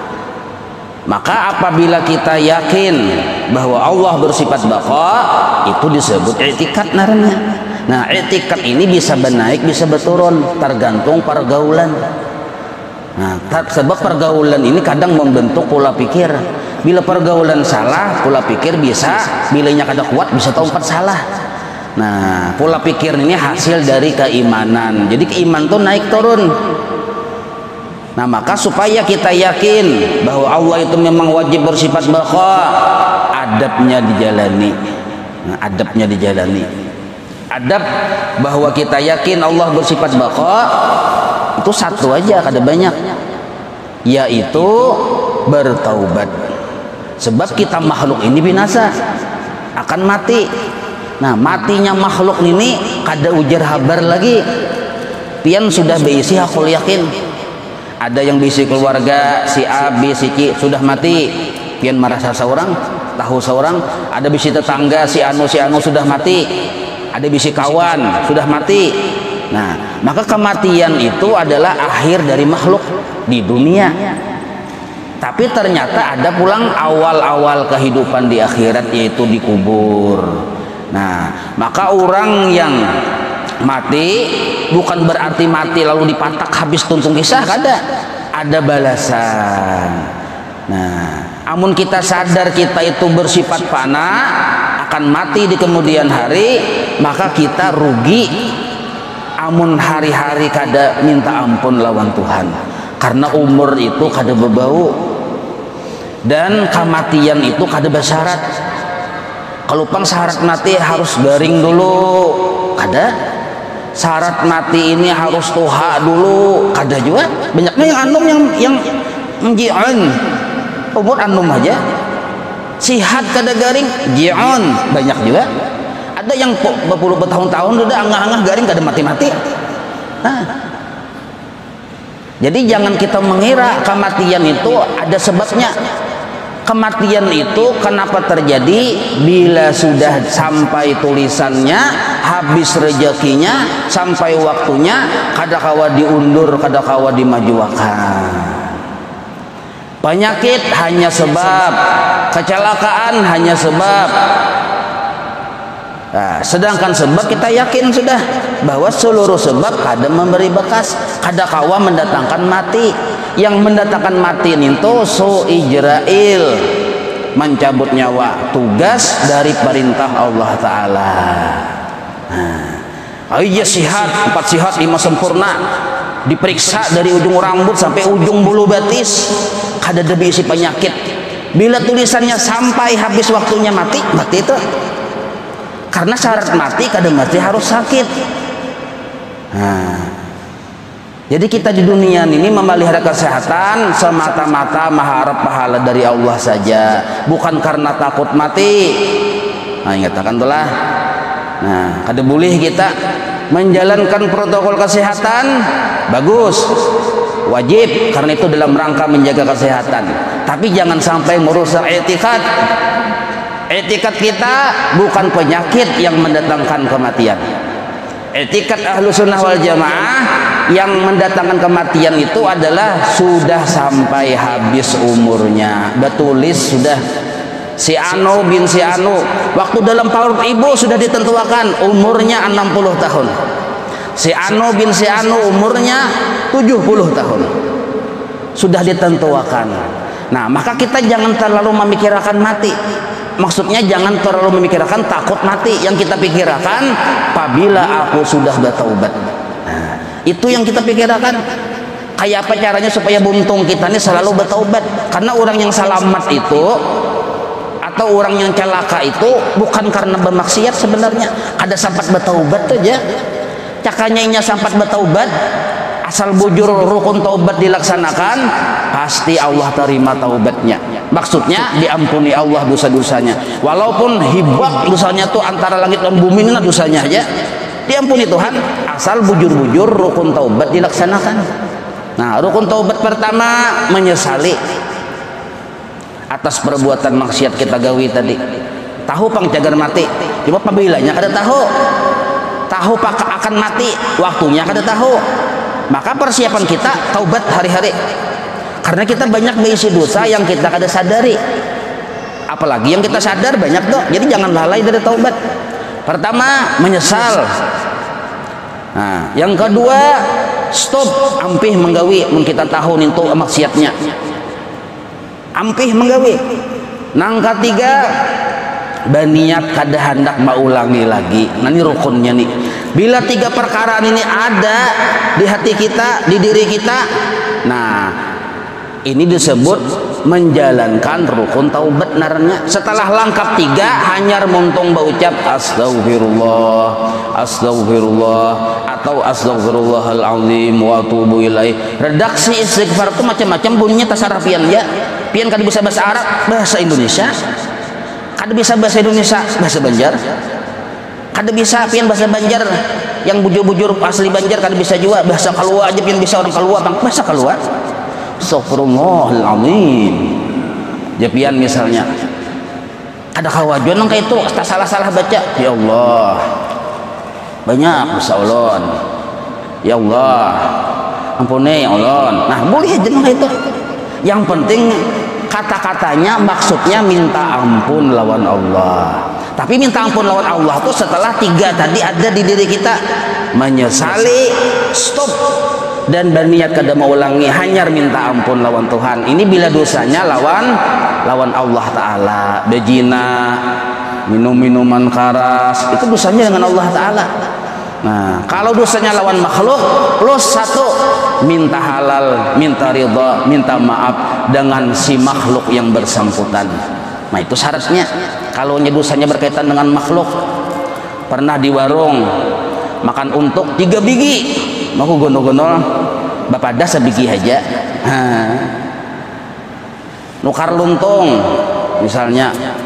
Maka apabila kita yakin bahwa Allah bersifat baqa, itu disebut i'tikad naranya. Nah, i'tikad ini bisa bernaik, bisa berturun, tergantung pergaulan. Nah, sebab pergaulan ini kadang membentuk pola pikir. Bila pergaulan salah, pola pikir bisa, bilanya kada kuat, bisa tempat salah. Nah, pola pikir ini hasil dari keimanan. Jadi keimanan itu naik turun. Nah, maka supaya kita yakin bahwa Allah itu memang wajib bersifat baqa, adabnya dijalani. Nah, adabnya dijalani. Adab bahwa kita yakin Allah bersifat baqa itu satu aja, kada banyak, yaitu bertaubat. Sebab kita makhluk ini binasa, akan mati. Nah, matinya makhluk ini kada ujar habar lagi. Pian sudah berisi hakul yakin. Ada yang bisi keluarga si A, B, si C sudah mati, pian merasa seorang, tahu seorang. Ada bisi tetangga si anu si anu sudah mati, ada bisi kawan sudah mati. Nah, maka kematian itu adalah akhir dari makhluk di dunia. Tapi ternyata ada pulang awal-awal kehidupan di akhirat, yaitu di kubur. Nah, maka orang yang mati bukan berarti mati lalu dipatak habis tuntung kisah, kada. Ada balasan. Nah, amun kita sadar kita itu bersifat fana, akan mati di kemudian hari, maka kita rugi. Amun hari-hari kada minta ampun lawan Tuhan, karena umur itu kada berbau dan kematian itu kada bersyarat. Kalau pang syarat mati harus garing dulu, kada. Syarat mati ini harus tuha dulu, kada juga. Banyaknya yang anum yang yang menjian umur anum aja. sihat kada garing jion banyak juga. Ada yang berpuluh bertahun-tahun udah angah-angah garing kada mati-mati. Nah. Jadi jangan kita mengira kematian itu ada sebabnya. Kematian itu kenapa terjadi? Bila sudah sampai tulisannya, habis rezekinya, sampai waktunya, kadakawa diundur, kadakawa dimajuakan. Penyakit hanya sebab, kecelakaan hanya sebab. Nah, sedangkan sebab kita yakin sudah bahwa seluruh sebab kada memberi bekas, kada kawa mendatangkan mati. Yang mendatangkan mati itu su ijrail, mencabut nyawa, tugas dari perintah Allah Ta'ala. Nah, ayo sihat, empat sihat lima sempurna, diperiksa dari ujung rambut sampai ujung bulu betis, kada ada isi penyakit. Bila tulisannya sampai habis waktunya mati, mati itu. Karena syarat mati kada mati harus sakit. Nah, jadi kita di dunia ini memelihara kesehatan semata-mata mengharap pahala dari Allah saja, bukan karena takut mati. Nah, ingatakan telah. Nah, kada boleh kita menjalankan protokol kesehatan bagus, wajib karena itu dalam rangka menjaga kesehatan. Tapi jangan sampai merusak etikad. Etikat kita bukan penyakit yang mendatangkan kematian. Etikat ahlu sunnah wal jamaah yang mendatangkan kematian itu adalah sudah sampai habis umurnya. Betulis sudah si Anu bin si Anu waktu dalam perut ibu sudah ditentukan umurnya enam puluh tahun. Si Anu bin si Anu umurnya tujuh puluh tahun. Sudah ditentukan. Nah, maka kita jangan terlalu memikirkan mati. Maksudnya jangan terlalu memikirkan takut mati. Yang kita pikirkan apabila aku sudah bertaubat. Nah, itu yang kita pikirkan. Kayak apa caranya supaya buntung kita ini selalu bertaubat. Karena orang yang selamat itu atau orang yang celaka itu bukan karena bermaksiat sebenarnya. Ada sempat bertaubat saja. Cakanya inya sempat bertaubat, asal bujur rukun taubat dilaksanakan, pasti Allah terima taubatnya. Maksudnya diampuni Allah dosa-dosanya. Walaupun hibak dosanya tuh antara langit dan bumi, ini dosanya aja diampuni Tuhan, asal bujur-bujur rukun taubat dilaksanakan. Nah, rukun taubat pertama menyesali atas perbuatan maksiat kita gawi tadi. Tahu pang cagar mati, cuma pabilanya kada tahu. Tahu pak akan mati, waktunya kada tahu. Maka persiapan kita taubat hari-hari. Karena kita banyak berisi dosa yang kita kada sadari. Apalagi yang kita sadar banyak tuh. Jadi jangan lalai dari taubat. Pertama, menyesal. Nah, yang kedua, stop ampih menggawi mun kita tahu itu maksiatnya. Ampih menggawi. Nang ketiga, berniat kada hendak maulangi lagi. Nah, ini rukunnya nih. Bila tiga perkara ini ada di hati kita, di diri kita, nah ini disebut menjalankan rukun taubat naranya. Setelah lengkap tiga, hanyar muntung berucap astagfirullah, astagfirullah atau astagfirullahalazim wa atubu ilaih. Redaksi istighfar itu macam-macam bunyinya tasarruf pian ya. Pian kada bisa bahasa Arab, bahasa Indonesia. Kada bisa bahasa Indonesia, bahasa Banjar. Kada bisa pian bahasa Banjar yang bujur-bujur asli Banjar, kada bisa juga bahasa Kalua aja pian bisa orang Kalua bang bahasa Kalua. Astagfirullahaladzim. Japian misalnya ada kawajuan nang kayak itu tak salah-salah baca. Ya Allah, banyak dosa ulun. Ya Allah, ampuni ya Allah. Nah boleh aja nang kayak itu. Yang penting kata-katanya maksudnya minta ampun lawan Allah. Tapi minta ampun lawan Allah itu setelah tiga tadi ada di diri kita. Menyesali, stop, dan berniat kada mau ulangi, hanyar minta ampun lawan Tuhan. Ini bila dosanya lawan lawan Allah Ta'ala. Bejina, minum minuman keras, itu dosanya dengan Allah Ta'ala. Nah, kalau dosanya lawan makhluk, plus satu, minta halal, minta ridha, minta maaf dengan si makhluk yang bersangkutan. Nah, itu syaratnya. Kalau dosanya berkaitan dengan makhluk, pernah di warung makan untuk tiga biji, mau gono-gono bapak dah sebiji aja. Nukar luntung misalnya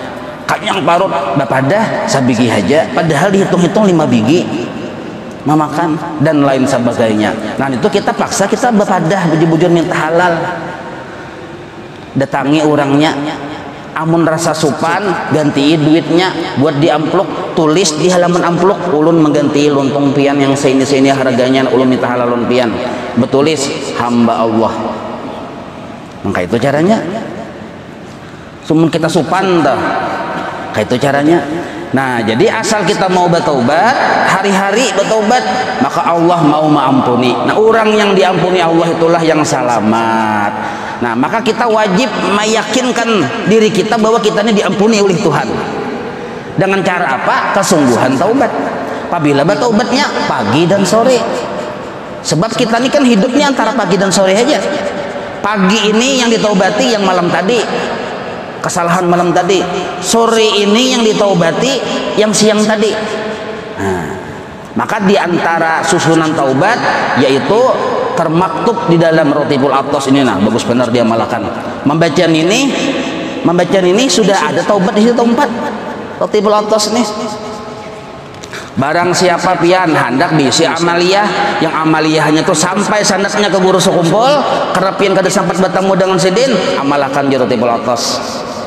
kanyang parut bapadah sabigi aja, padahal dihitung-hitung lima bigi memakan dan lain sebagainya. Nah itu kita paksa kita bapadah bujur-bujur minta halal, datangi orangnya, amun rasa supan ganti duitnya buat di ampluk, tulis di halaman ampluk ulun mengganti lontong pian yang seini-seini harganya, ulun minta halal lontong pian, betulis hamba Allah. Maka itu caranya. Sumun kita supan dah, kayak itu caranya. Nah jadi asal kita mau bertaubat, hari-hari bertaubat, maka Allah mau mengampuni. Nah orang yang diampuni Allah itulah yang selamat. Nah maka kita wajib meyakinkan diri kita bahwa kita ini diampuni oleh Tuhan. Dengan cara apa? Kesungguhan taubat. Apabila bertaubatnya pagi dan sore. Sebab kita ini kan hidupnya antara pagi dan sore aja. Pagi ini yang ditaubati yang malam tadi, kesalahan malam tadi. Sore ini yang ditaubati yang siang tadi. Nah, maka diantara susunan taubat yaitu termaktub di dalam Rotibul Atos ini. Nah bagus benar dia malakan membacaan ini, membacaan ini sudah ada taubat di situ empat Rotibul Atos ini. Barang siapa pian hendak bisi amaliyah, yang amaliyahnya tuh sampai sandatnya ke guru sekumpul, kerapin kada sempat bertemu dengan sidin, amalahkan di Rotibul Atos.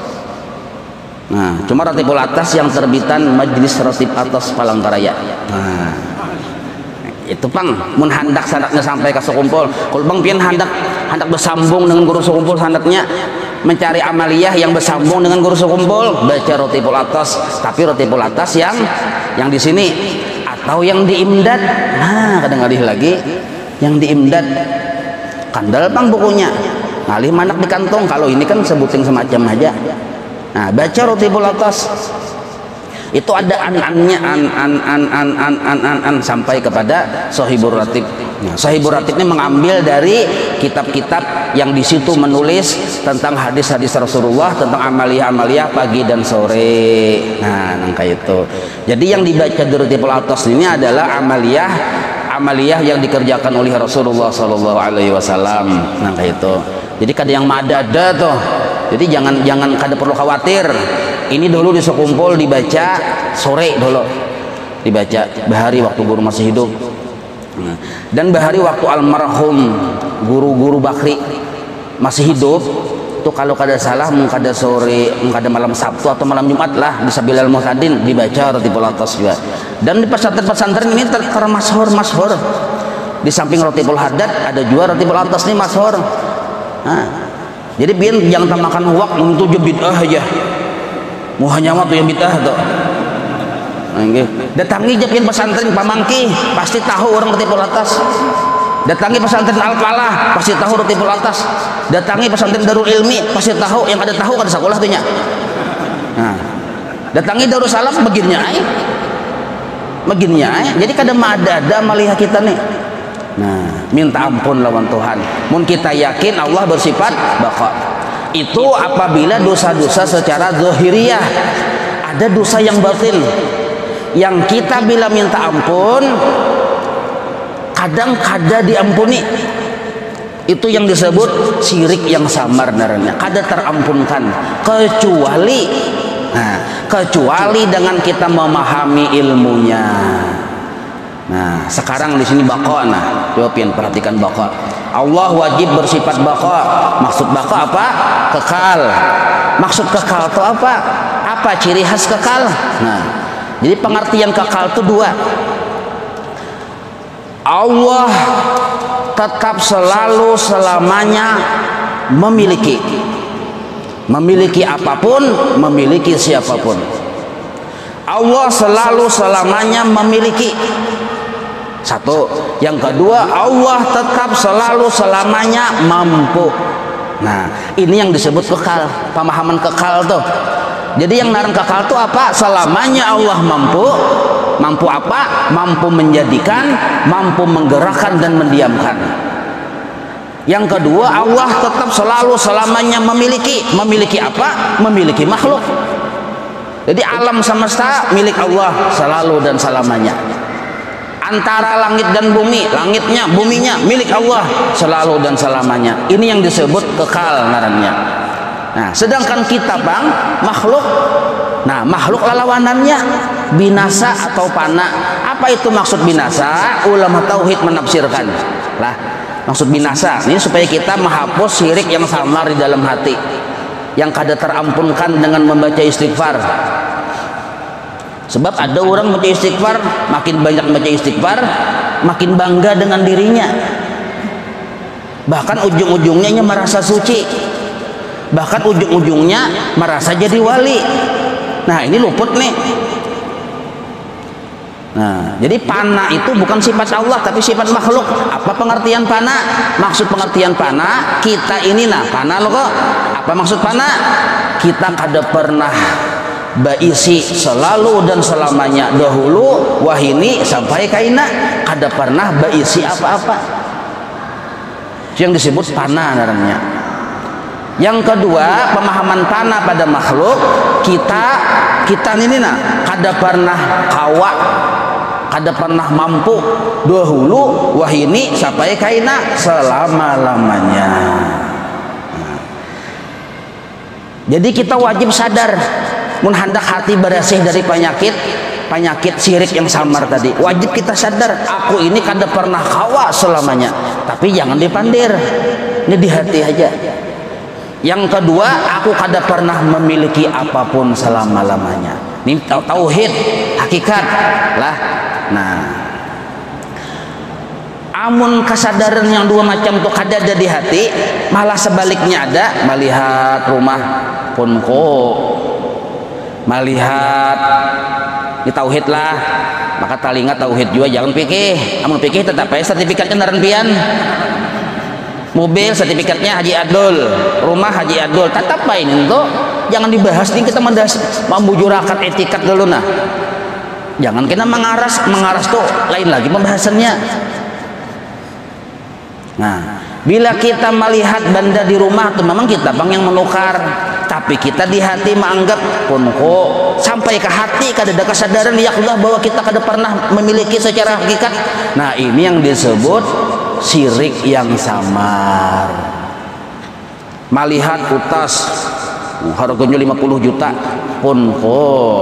Nah, cuma Rotibul Atas yang terbitan Majelis Rotib Atas Palangkaraya. Nah, itu pang, mun hendak sandatnya sampai ke sekumpul. Kalau bang pian hendak hendak bersambung dengan guru sekumpul sandatnya, mencari amaliyah yang bersambung dengan guru sekumpul, baca Rotibul Atas, tapi Rotibul Atas yang yang di sini atau yang diimdad. Nah kadang ngalih lagi yang diimdad kandal bang bukunya, ngalih manak di kantong. Kalau ini kan sebuting semacam aja. Nah baca Rotibul Atas itu ada an-annya, an an an an an an an an sampai kepada Shahibur Ratib. Nah, Shahibur Ratib ini mengambil dari kitab-kitab yang di situ menulis tentang hadis-hadis Rasulullah, tentang amaliyah-amaliyah pagi dan sore. Nah, nangka itu. Jadi yang dibaca di Rotibul Atas ini adalah amaliyah amaliyah yang dikerjakan oleh Rasulullah Shallallahu Alaihi Wasallam. Nangka itu. Jadi kada yang madada tuh. Jadi jangan jangan kada perlu khawatir. Ini dulu disekumpul dibaca sore dulu, dibaca bahari waktu guru masih hidup, dan bahari waktu almarhum guru-guru Bakri masih hidup tuh kalau kada salah mungkin kada sore, mungkin kada malam Sabtu atau malam Jumat lah di Sabilal Muhtadin dibaca Rotibul Atas juga. Dan di pesantren-pesantren ini terkera masyhur masyhur. Di samping Rotibul Haddad ada juga Rotibul Atas ini masyhur. Nah, jadi biar jangan makan uak untuk bid'ah aja. Mau hanya waktu yang bid'ah tuh. Nggih. Datangi japin pesantren Pamangki, pasti tahu orang Rotibul Atas. Datangi pesantren Al-Falah, pasti tahu Rotibul Atas. Datangi pesantren Darul Ilmi, pasti tahu. Yang ada tahu kada sekolah tuh nya. Nah. Datangi Darussalam begininya ai. Begininya ai. Jadi kada ada melihat kita nih. Nah, minta ampun lawan Tuhan. Mun kita yakin Allah bersifat baqa. Itu apabila dosa-dosa secara zahiriyah. Ada dosa yang batin yang kita bila minta ampun kadang kada diampuni. Itu yang disebut syirik yang samar naranya, kada terampunkan kecuali nah, kecuali dengan kita memahami ilmunya. Nah, sekarang di sini baqa. Nah, coba pian perhatikan baqa. Allah wajib bersifat baqa. Maksud baqa apa? Kekal. Maksud kekal itu apa? Apa ciri khas kekal? Nah, jadi pengertian kekal itu dua. Allah tetap selalu selamanya memiliki. Memiliki apapun, memiliki siapapun. Allah selalu selamanya memiliki. Satu. Yang kedua, Allah tetap selalu selamanya mampu. Nah, ini yang disebut kekal, pemahaman kekal tuh. Jadi yang narang kekal tuh apa? Selamanya Allah mampu. Mampu apa? Mampu menjadikan, mampu menggerakkan dan mendiamkan. Yang kedua, Allah tetap selalu selamanya memiliki. Memiliki apa? Memiliki makhluk. Jadi alam semesta milik Allah selalu dan selamanya. Antara langit dan bumi, langitnya, buminya milik Allah selalu dan selamanya. Ini yang disebut kekal narannya. Nah, sedangkan kita bang makhluk, Nah, makhluk lawanannya binasa atau fana. Apa itu maksud binasa? Ulama tauhid menafsirkan. Lah, maksud binasa ini supaya kita menghapus syirik yang samar di dalam hati, yang kada terampunkan dengan membaca istighfar. Sebab ada orang baca istighfar, makin banyak baca istighfar, makin bangga dengan dirinya. Bahkan ujung-ujungnya merasa suci. Bahkan ujung-ujungnya merasa jadi wali. Nah, ini luput nih. Nah, jadi fana itu bukan sifat Allah tapi sifat makhluk. Apa pengertian fana? Maksud pengertian fana, kita ini nah fana loh kok. Apa maksud fana? Kita kada pernah baisi selalu dan selamanya dahulu wahini sampai kaina, kada pernah baisi apa-apa. Yang disebut fana namanya. Yang kedua, pemahaman fana pada makhluk, kita kita ini nah kada pernah kawa, kada pernah mampu dahulu wahini sampai kaina selama-lamanya. Nah. Jadi kita wajib sadar mun hendak hati bersih dari penyakit penyakit syirik yang samar tadi, wajib kita sadar aku ini kada pernah kawa selamanya, tapi jangan dipandir, ini di hati aja. Yang kedua, aku kada pernah memiliki apapun selama-lamanya. Ini tauhid hakikat lah. Nah, amun kesadaran yang dua macam tuh kada ada di hati, malah sebaliknya ada. Melihat rumah pun kok, melihat di tauhid lah, maka talinga tauhid juga jangan pikir. Amun pikir tetap aja sertifikatnya naran pian. Mobil sertifikatnya Haji Adul, rumah Haji Adul, tetap main itu jangan dibahas nih, kita mendas membujurakan etikat dulu nah. Jangan kita mengaras, mengaras tuh lain lagi pembahasannya. Nah, bila kita melihat benda di rumah tuh memang kita bang yang menukar, tapi kita di hati menganggap pun kok sampai ke hati kada ada kesadaran yakinlah bahwa kita kada pernah memiliki secara hakikat. Nah, ini yang disebut syirik yang samar. Melihat utas uh, harganya lima puluh juta pun kok.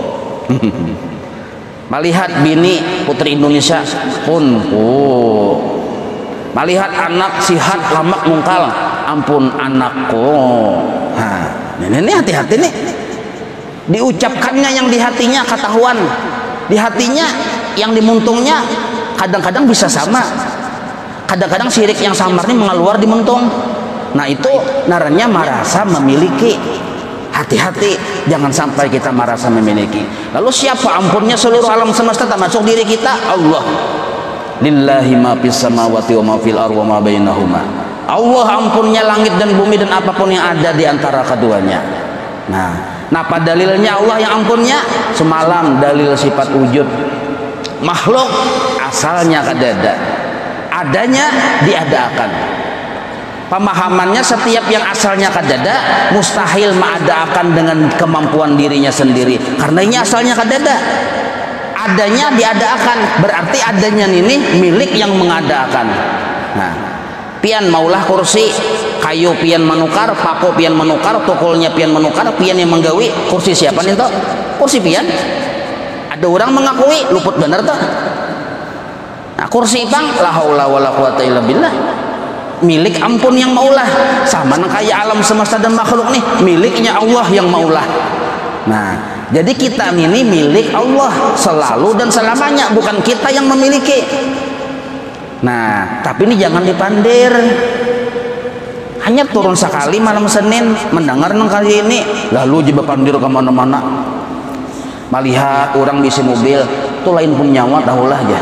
Melihat bini putri Indonesia pun kok. Melihat anak sihat lamak mungkal, ampun anakku. Nah, ini hati-hati nih. Diucapkannya yang di hatinya ketahuan, di hatinya yang dimuntungnya kadang-kadang bisa sama. Kadang-kadang syirik yang samar ini mengeluar di muntung. Nah, itu naranya merasa memiliki. Hati-hati, jangan sampai kita merasa memiliki. Lalu siapa ampunnya seluruh alam semesta termasuk diri kita? Allah. Lillahi ma fis samawati wa ma fil ardi wa ma bainahuma. Allah ampunnya langit dan bumi dan apapun yang ada di antara keduanya. Nah, napa dalilnya Allah yang ampunnya? Semalam dalil sifat wujud. Makhluk asalnya kadada, adanya diadakan. Pemahamannya setiap yang asalnya kadada mustahil mengadakan dengan kemampuan dirinya sendiri, karena ini asalnya kadada. Adanya diadakan, berarti adanya ini milik yang mengadakan. Nah, pian maulah kursi, kayu pian menukar, paku pian menukar, tukulnya pian menukar, pian yang menggawi, kursi siapa nih toh? Kursi pian. Ada orang mengakui luput bener toh. Nah, kursi bang, la haula wala quwata illa billah, milik ampun yang maulah. Sama kayak alam semesta dan makhluk nih, miliknya Allah yang maulah. Nah, jadi kita ini milik Allah selalu dan selamanya, bukan kita yang memiliki. Nah, tapi ini jangan dipandir. Hanya turun sekali malam Senin mendengar nang kali ini, lalu juga pandir kemana-mana. Melihat orang bisi mobil, tuh lain pun nyawa tahulah aja.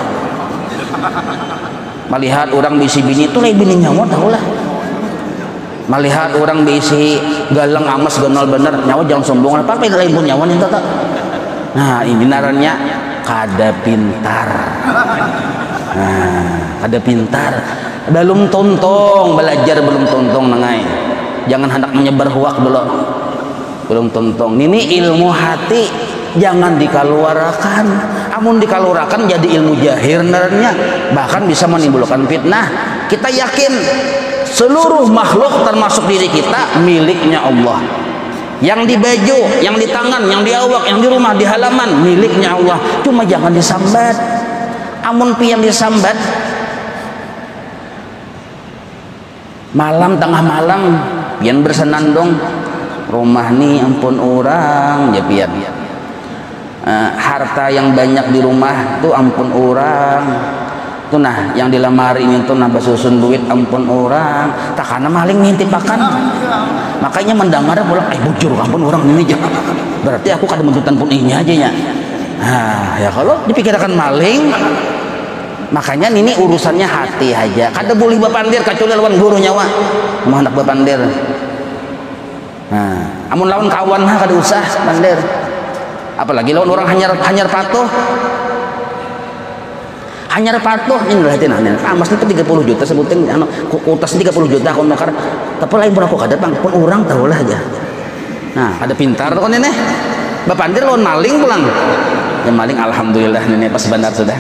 Melihat orang bisi bini, tuh lain bini nyawa tahulah. Melihat orang bisi galang amas gonol bener, nyawa jangan sombong apa apa lain pun nyawa nih tata. Nah, ini narannya kada pintar. Nah, kada pintar. Belum tontong belajar, belum tontong nengai. Jangan hendak menyebar hoak dulu. Belum tontong. Ini ilmu hati jangan dikaluarakan. Amun dikaluarakan jadi ilmu jahir narannya, bahkan bisa menimbulkan fitnah. Kita yakin seluruh makhluk termasuk diri kita miliknya Allah. yang di baju, yang di tangan, yang di awak, yang di rumah, di halaman, miliknya Allah. Cuma jangan disambat. Amun pian disambat, malam tengah malam pian bersenandung, rumah nih ampun orang ya pian. Uh, harta yang banyak di rumah tuh ampun orang. Tuh nah yang di lemari ini tuh nambah susun duit ampun orang. Tak karena maling ngintipakan. Makanya mendengarnya pulang, eh bujur ampun orang ini aja. Berarti aku kada mentutan pun ini aja ya. Nah ya kalau dipikirkan maling, makanya ini urusannya hati aja. Kada boleh bapandir kecuali lawan guru nyawa. Mau hendak bapandir. Nah, amun lawan kawan mah kada usah pandir. Apalagi lawan orang hanyar hanyar patuh. Hanyar patuh ini lah itu nah. Ah mas itu tiga puluh juta sebutin anu kutas tiga puluh juta kon makar. Tapi lain pun aku kada pang pun orang tahu lah aja. Nah, ada pintar kon ini. Bapandir lawan maling pulang. Ya maling alhamdulillah ini pas benar sudah.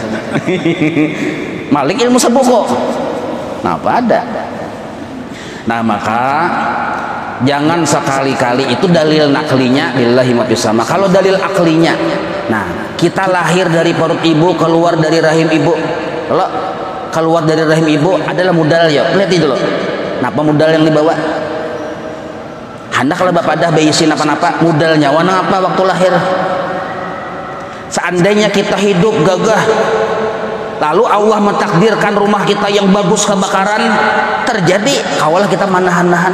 Maling ilmu sebuku. Nah, apa ada? Nah, maka jangan sekali-kali itu dalil naklinya billahi sama. Kalau dalil aklinya, nah kita lahir dari perut ibu, keluar dari rahim ibu. Kalau keluar dari rahim ibu adalah modal ya. Lihat itu loh. Napa modal yang dibawa? Hendak kalau bapak dah bayisin apa-apa, modal nyawa apa waktu lahir. Seandainya kita hidup gagah, lalu Allah mentakdirkan rumah kita yang bagus kebakaran terjadi, kawalah kita manahan-nahan.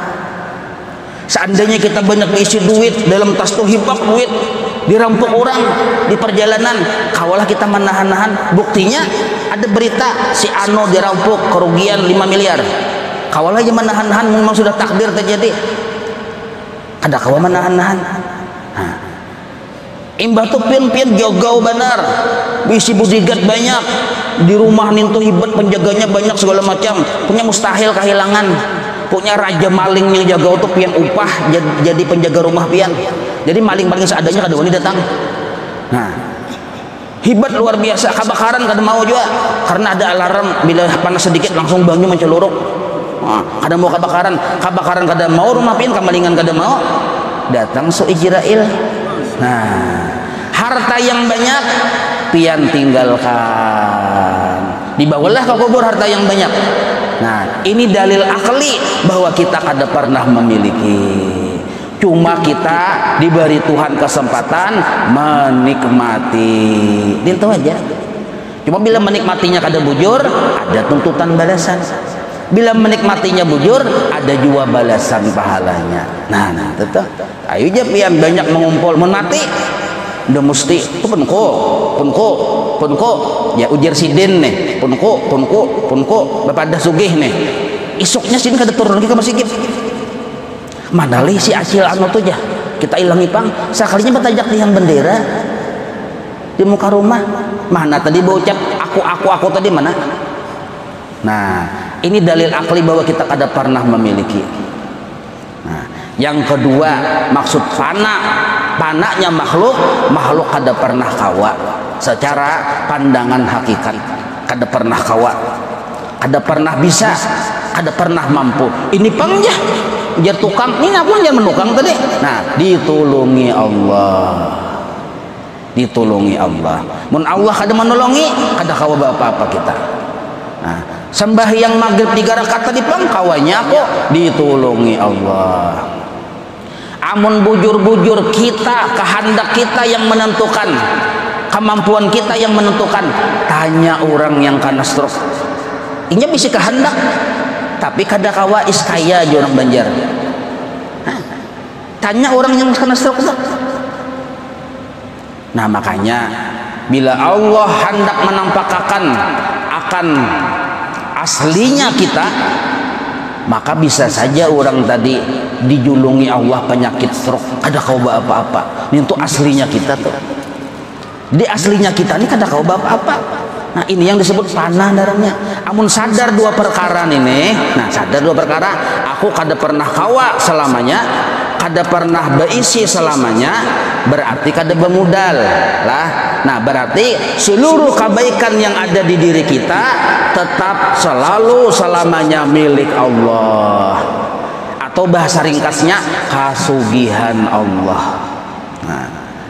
Seandainya kita banyak isi duit dalam tas tuh hibak duit dirampok orang di perjalanan, kawalah kita menahan-nahan. Buktinya ada berita si Ano dirampok kerugian lima miliar, kawalah aja menahan-nahan. Memang sudah takdir terjadi, ada kawal menahan-nahan. Nah, imbah tuh pian-pian jogau benar, bisi bodyguard banyak di rumah nintu hibat, penjaganya banyak segala macam, punya mustahil kehilangan. Punya raja maling yang jaga untuk pian upah jadi, jadi penjaga rumah pian. Jadi maling-maling seadanya kada wani datang. Nah, hibat luar biasa. Kebakaran kada mau juga karena ada alarm bila panas sedikit langsung banyu menceluruk. Nah, kada mau kebakaran, kebakaran kada mau rumah pian, kemalingan kada mau datang so Ijrail. Nah, harta yang banyak pian tinggalkan, dibawalah ke kubur harta yang banyak. Nah, ini dalil akli bahwa kita kada pernah memiliki. Cuma kita diberi Tuhan kesempatan menikmati. Itu aja. Cuma bila menikmatinya kada bujur, ada tuntutan balasan. Bila menikmatinya bujur, ada juga balasan pahalanya. Nah, nah, tetap. Ayo aja pian banyak mengumpul menati. Udah mesti itu punko, punko, punko. Ya ujar sidin nih, punko, punko, punko. Bapak dah sugih nih. Isuknya sidin kada turun lagi ke masjid. Mana lagi si acil anu tuh ya? Kita ilangi pang. Sekalinya batajak tiang bendera di muka rumah. Mana tadi bocap aku aku aku tadi mana? Nah, ini dalil akli bahwa kita kada pernah memiliki. Nah, yang kedua maksud fana. Panaknya makhluk, makhluk kada pernah kawa secara pandangan hakikat, kada pernah kawa, kada pernah bisa, kada pernah mampu. Ini pangja jar tukang ini apa yang menukang tadi. Nah, ditulungi Allah, ditulungi Allah. Mun Allah kada menolongi, kada kawa apa-apa kita. Nah, sembahyang maghrib tiga rakaat tadi pang kawanya kok ditulungi Allah. Amun bujur-bujur kita, kehendak kita yang menentukan, kemampuan kita yang menentukan. Tanya orang yang kena stroke, inya bisa kehendak, tapi kada kawa iskaya aja orang Banjar. Hah? Tanya orang yang kena stroke. Nah makanya bila Allah hendak menampakkan akan aslinya kita, maka bisa saja orang tadi dijulungi Allah penyakit stroke, kada kau apa-apa. Ini tuh aslinya kita tuh. Jadi aslinya kita ini kada kau apa-apa. Nah ini yang disebut panah darahnya. Amun sadar dua perkara ini, nah sadar dua perkara, aku kada pernah kawa selamanya, kada pernah beisi selamanya, berarti kada bermodal lah. Nah berarti seluruh kebaikan yang ada di diri kita tetap selalu selamanya milik Allah. atau bahasa ringkasnya kasugihan Allah. Nah,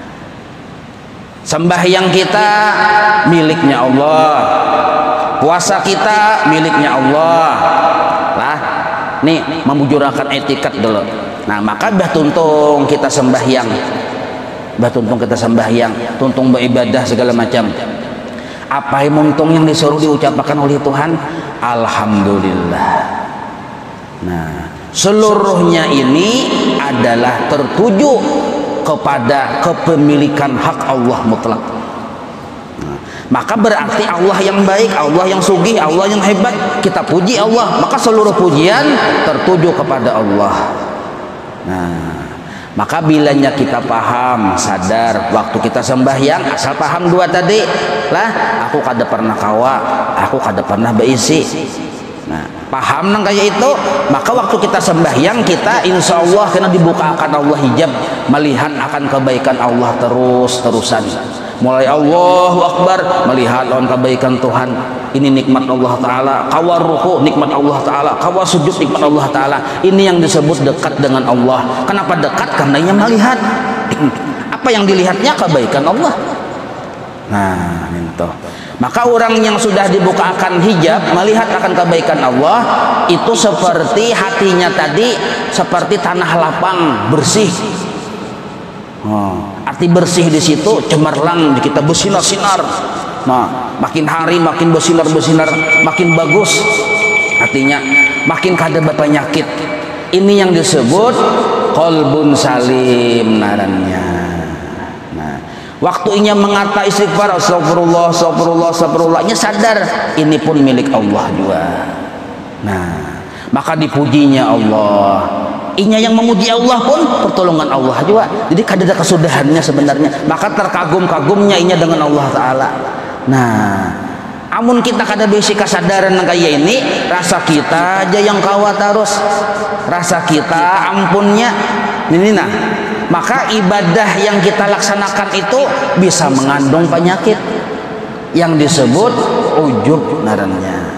sembahyang kita miliknya Allah, puasa kita miliknya Allah lah. Nih membujurakan etikat dulu. Nah maka bah tuntung kita sembahyang, bah tuntung kita sembahyang, tuntung beribadah segala macam. Apa yang untung yang disuruh diucapkan oleh Tuhan? Alhamdulillah. Nah seluruhnya ini adalah tertuju kepada kepemilikan hak Allah mutlak. Maka berarti Allah yang baik, Allah yang sugih, Allah yang hebat, kita puji Allah, maka seluruh pujian tertuju kepada Allah. Nah, maka bilanya kita paham, sadar waktu kita sembahyang, asal paham dua tadi lah, aku kada pernah kawa, aku kada pernah beisi. Nah, paham nang kayak itu, maka waktu kita sembahyang kita insya Allah kena dibukakan Allah hijab, melihat akan kebaikan Allah terus terusan. Mulai Allahu Akbar melihat lawan kebaikan Tuhan, ini nikmat Allah Ta'ala, kawar ruku nikmat Allah Ta'ala, kawar sujud nikmat Allah Ta'ala. Ini yang disebut dekat dengan Allah. Kenapa dekat? Karena ia melihat apa yang dilihatnya kebaikan Allah. Nah itu, maka orang yang sudah dibukakan hijab melihat akan kebaikan Allah itu seperti hatinya tadi seperti tanah lapang bersih. Oh, arti bersih di situ cemerlang, kita bersinar-sinar. Nah, makin hari makin bersinar-bersinar, makin bagus. Artinya makin kada berpenyakit. Ini yang disebut qalbun salim narannya. Nah, waktunya mengata istighfar, astagfirullah, astagfirullah, astagfirullahnya sadar ini pun milik Allah juga. Nah, maka dipujinya Allah. Inya yang memuji Allah pun pertolongan Allah juga. Jadi kada ada kesudahannya sebenarnya. Maka terkagum-kagumnya inya dengan Allah Ta'ala. Nah, amun kita kada bisi kesadaran kayak ini, rasa kita aja yang kawat terus, rasa kita ampunnya ini nah. Maka ibadah yang kita laksanakan itu bisa mengandung penyakit yang disebut ujub narannya.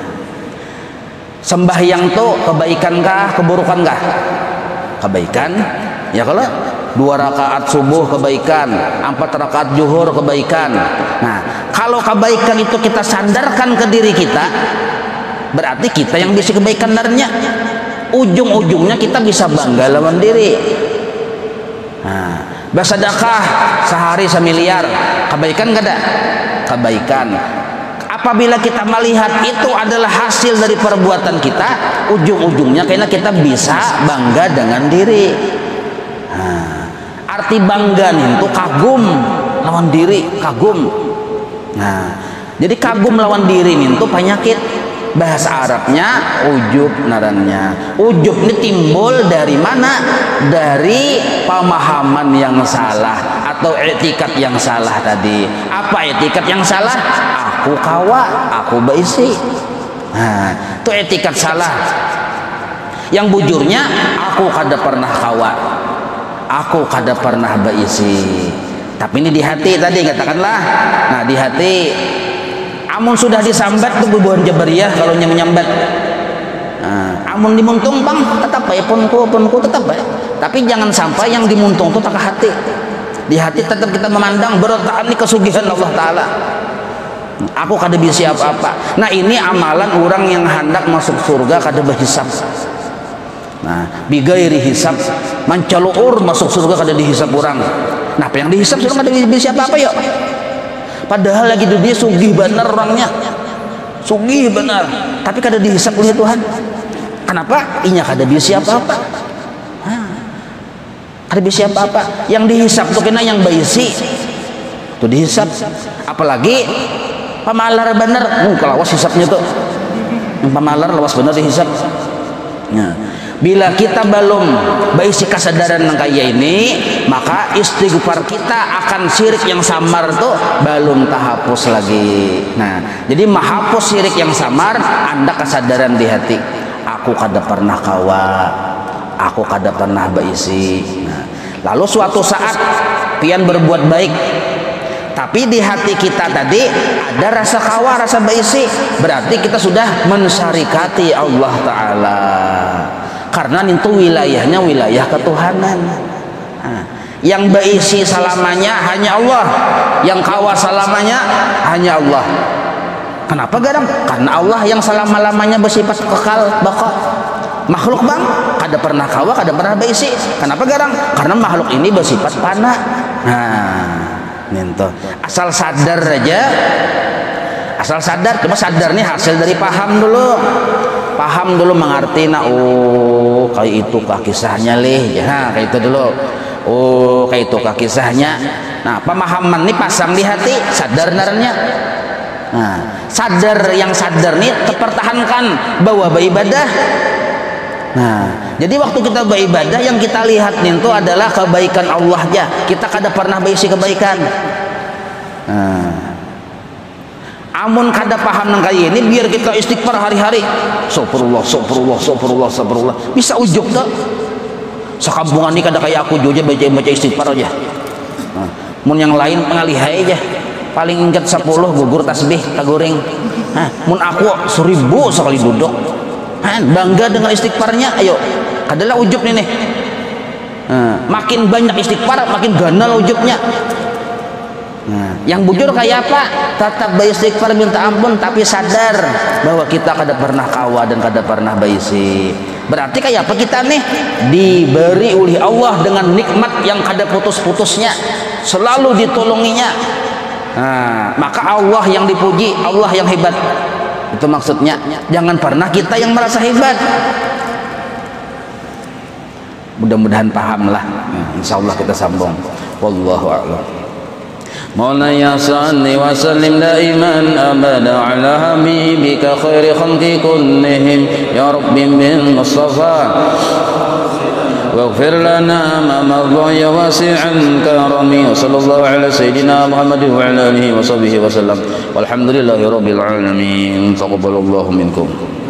Sembahyang tuh kebaikankah, keburukankah? Kebaikan. Ya kalau dua rakaat subuh kebaikan, empat rakaat zuhur kebaikan. Nah, kalau kebaikan itu kita sandarkan ke diri kita, berarti kita yang bisa kebaikan darinya. Ujung-ujungnya kita bisa bangga lawan diri. Nah, bersedekah sehari semiliar, kebaikan kada? Kebaikan. Apabila kita melihat itu adalah hasil dari perbuatan kita, ujung-ujungnya karena kita bisa bangga dengan diri. Nah, arti bangga itu kagum lawan diri, kagum. Nah, jadi kagum lawan diri itu penyakit. Bahasa Arabnya ujub narannya. Ujub ini timbul dari mana? Dari pemahaman yang salah atau etikat yang salah tadi. Apa etikat yang salah? Aku kawa, aku beisi. Nah, itu etikat salah. Yang bujurnya aku kada pernah kawa, aku kada pernah beisi. Tapi ini di hati tadi katakanlah. Nah, di hati amun sudah disambat tuh bubuhan jabariyah kalau yang menyambat. Nah, amun dimuntung bang tetap ya punku punku tetap ya. Tapi jangan sampai yang dimuntung tuh tak ke hati. Di hati tetap kita memandang bertahan ini kesugihan Allah Ta'ala. Aku kada bisa apa-apa. Nah, ini amalan orang yang hendak masuk surga kada berhisab. Nah, bigairi hisab, mancaluur masuk surga kada dihisab orang. Nah, apa yang dihisab surga kada bisa apa-apa yuk. Padahal lagi dia sugih benar orangnya, sugih benar, tapi kada dihisab oleh Tuhan. Kenapa? Inya kada bisa apa-apa. Kada bisa apa-apa. Yang dihisab tuh kena yang baisi, tuh dihisab. Apalagi pamalar bener, uh, kelawas hisapnya tuh. Yang pamalar lawas bener dihisap. Nah, bila kita belum baisi kesadaran yang kayak ini, maka istighfar kita akan syirik yang samar tuh belum terhapus lagi. Nah, jadi menghapus syirik yang samar, anda kesadaran di hati. Aku kada pernah kawa, aku kada pernah baisi. Nah, lalu suatu saat pian berbuat baik, tapi di hati kita tadi ada rasa kawa, rasa baisi, berarti kita sudah mensyarikati Allah Ta'ala. karena itu wilayahnya wilayah ketuhanan. Nah, yang berisi selamanya hanya Allah, yang kawas selamanya hanya Allah. Kenapa garang? Karena Allah yang selama-lamanya bersifat kekal baka. Makhluk bang kada pernah kawa, kada pernah berisi. Kenapa garang? Karena makhluk ini bersifat fana. Nah, ninto. Asal sadar aja, asal sadar. Coba sadar nih hasil dari paham dulu. Paham dulu mengerti. Nah, oh kayak itu kah kisahnya lih. Ya, kayak itu dulu. Oh kayak itu kah kisahnya. Nah, pemahaman nih pasang di hati, sadar naranya. Nah, sadar yang sadar nih terpertahankan bahwa beribadah. Nah, jadi waktu kita beribadah yang kita lihat nih itu adalah kebaikan Allah aja. Kita kada pernah berisi kebaikan. Nah, amun kada paham nang kayak ini, biar kita istighfar hari-hari. Astagfirullah, astagfirullah, astagfirullah, astagfirullah. Bisa ujug dah. Sekampungan ini kada kayak aku juga baca baca istighfar aja. Nah, mun yang lain pengalihai aja. Paling ingat sepuluh gugur tasbih kaguring. Hah, mun aku seribu sekali duduk. Hah, bangga dengan istighfarnya. Ayo, adalah ujub nih nih. Nah, makin banyak istighfar, makin ganal ujubnya. Nah, yang bujur kayak apa? Tetap beristighfar minta ampun, tapi sadar bahwa kita kada pernah kawa dan kada pernah baisi. Berarti kayak apa kita nih? Diberi oleh Allah dengan nikmat yang kada putus-putusnya, selalu ditolonginya. Nah, maka Allah yang dipuji, Allah yang hebat. Itu maksudnya. Jangan pernah kita yang merasa hebat. Mudah-mudahan pahamlah. Nah, insya Allah kita sambung. Wallahu a'lam. مولاي صل وسلم دائما أبدا على حبيبك خير خلق كلهم يا رب بالمصطفى واغفر لنا ما مضى يا واسع الكرم وصلى الله على سيدنا محمد وعلى آله وصحبه وسلم والحمد لله رب العالمين تقبل الله منكم.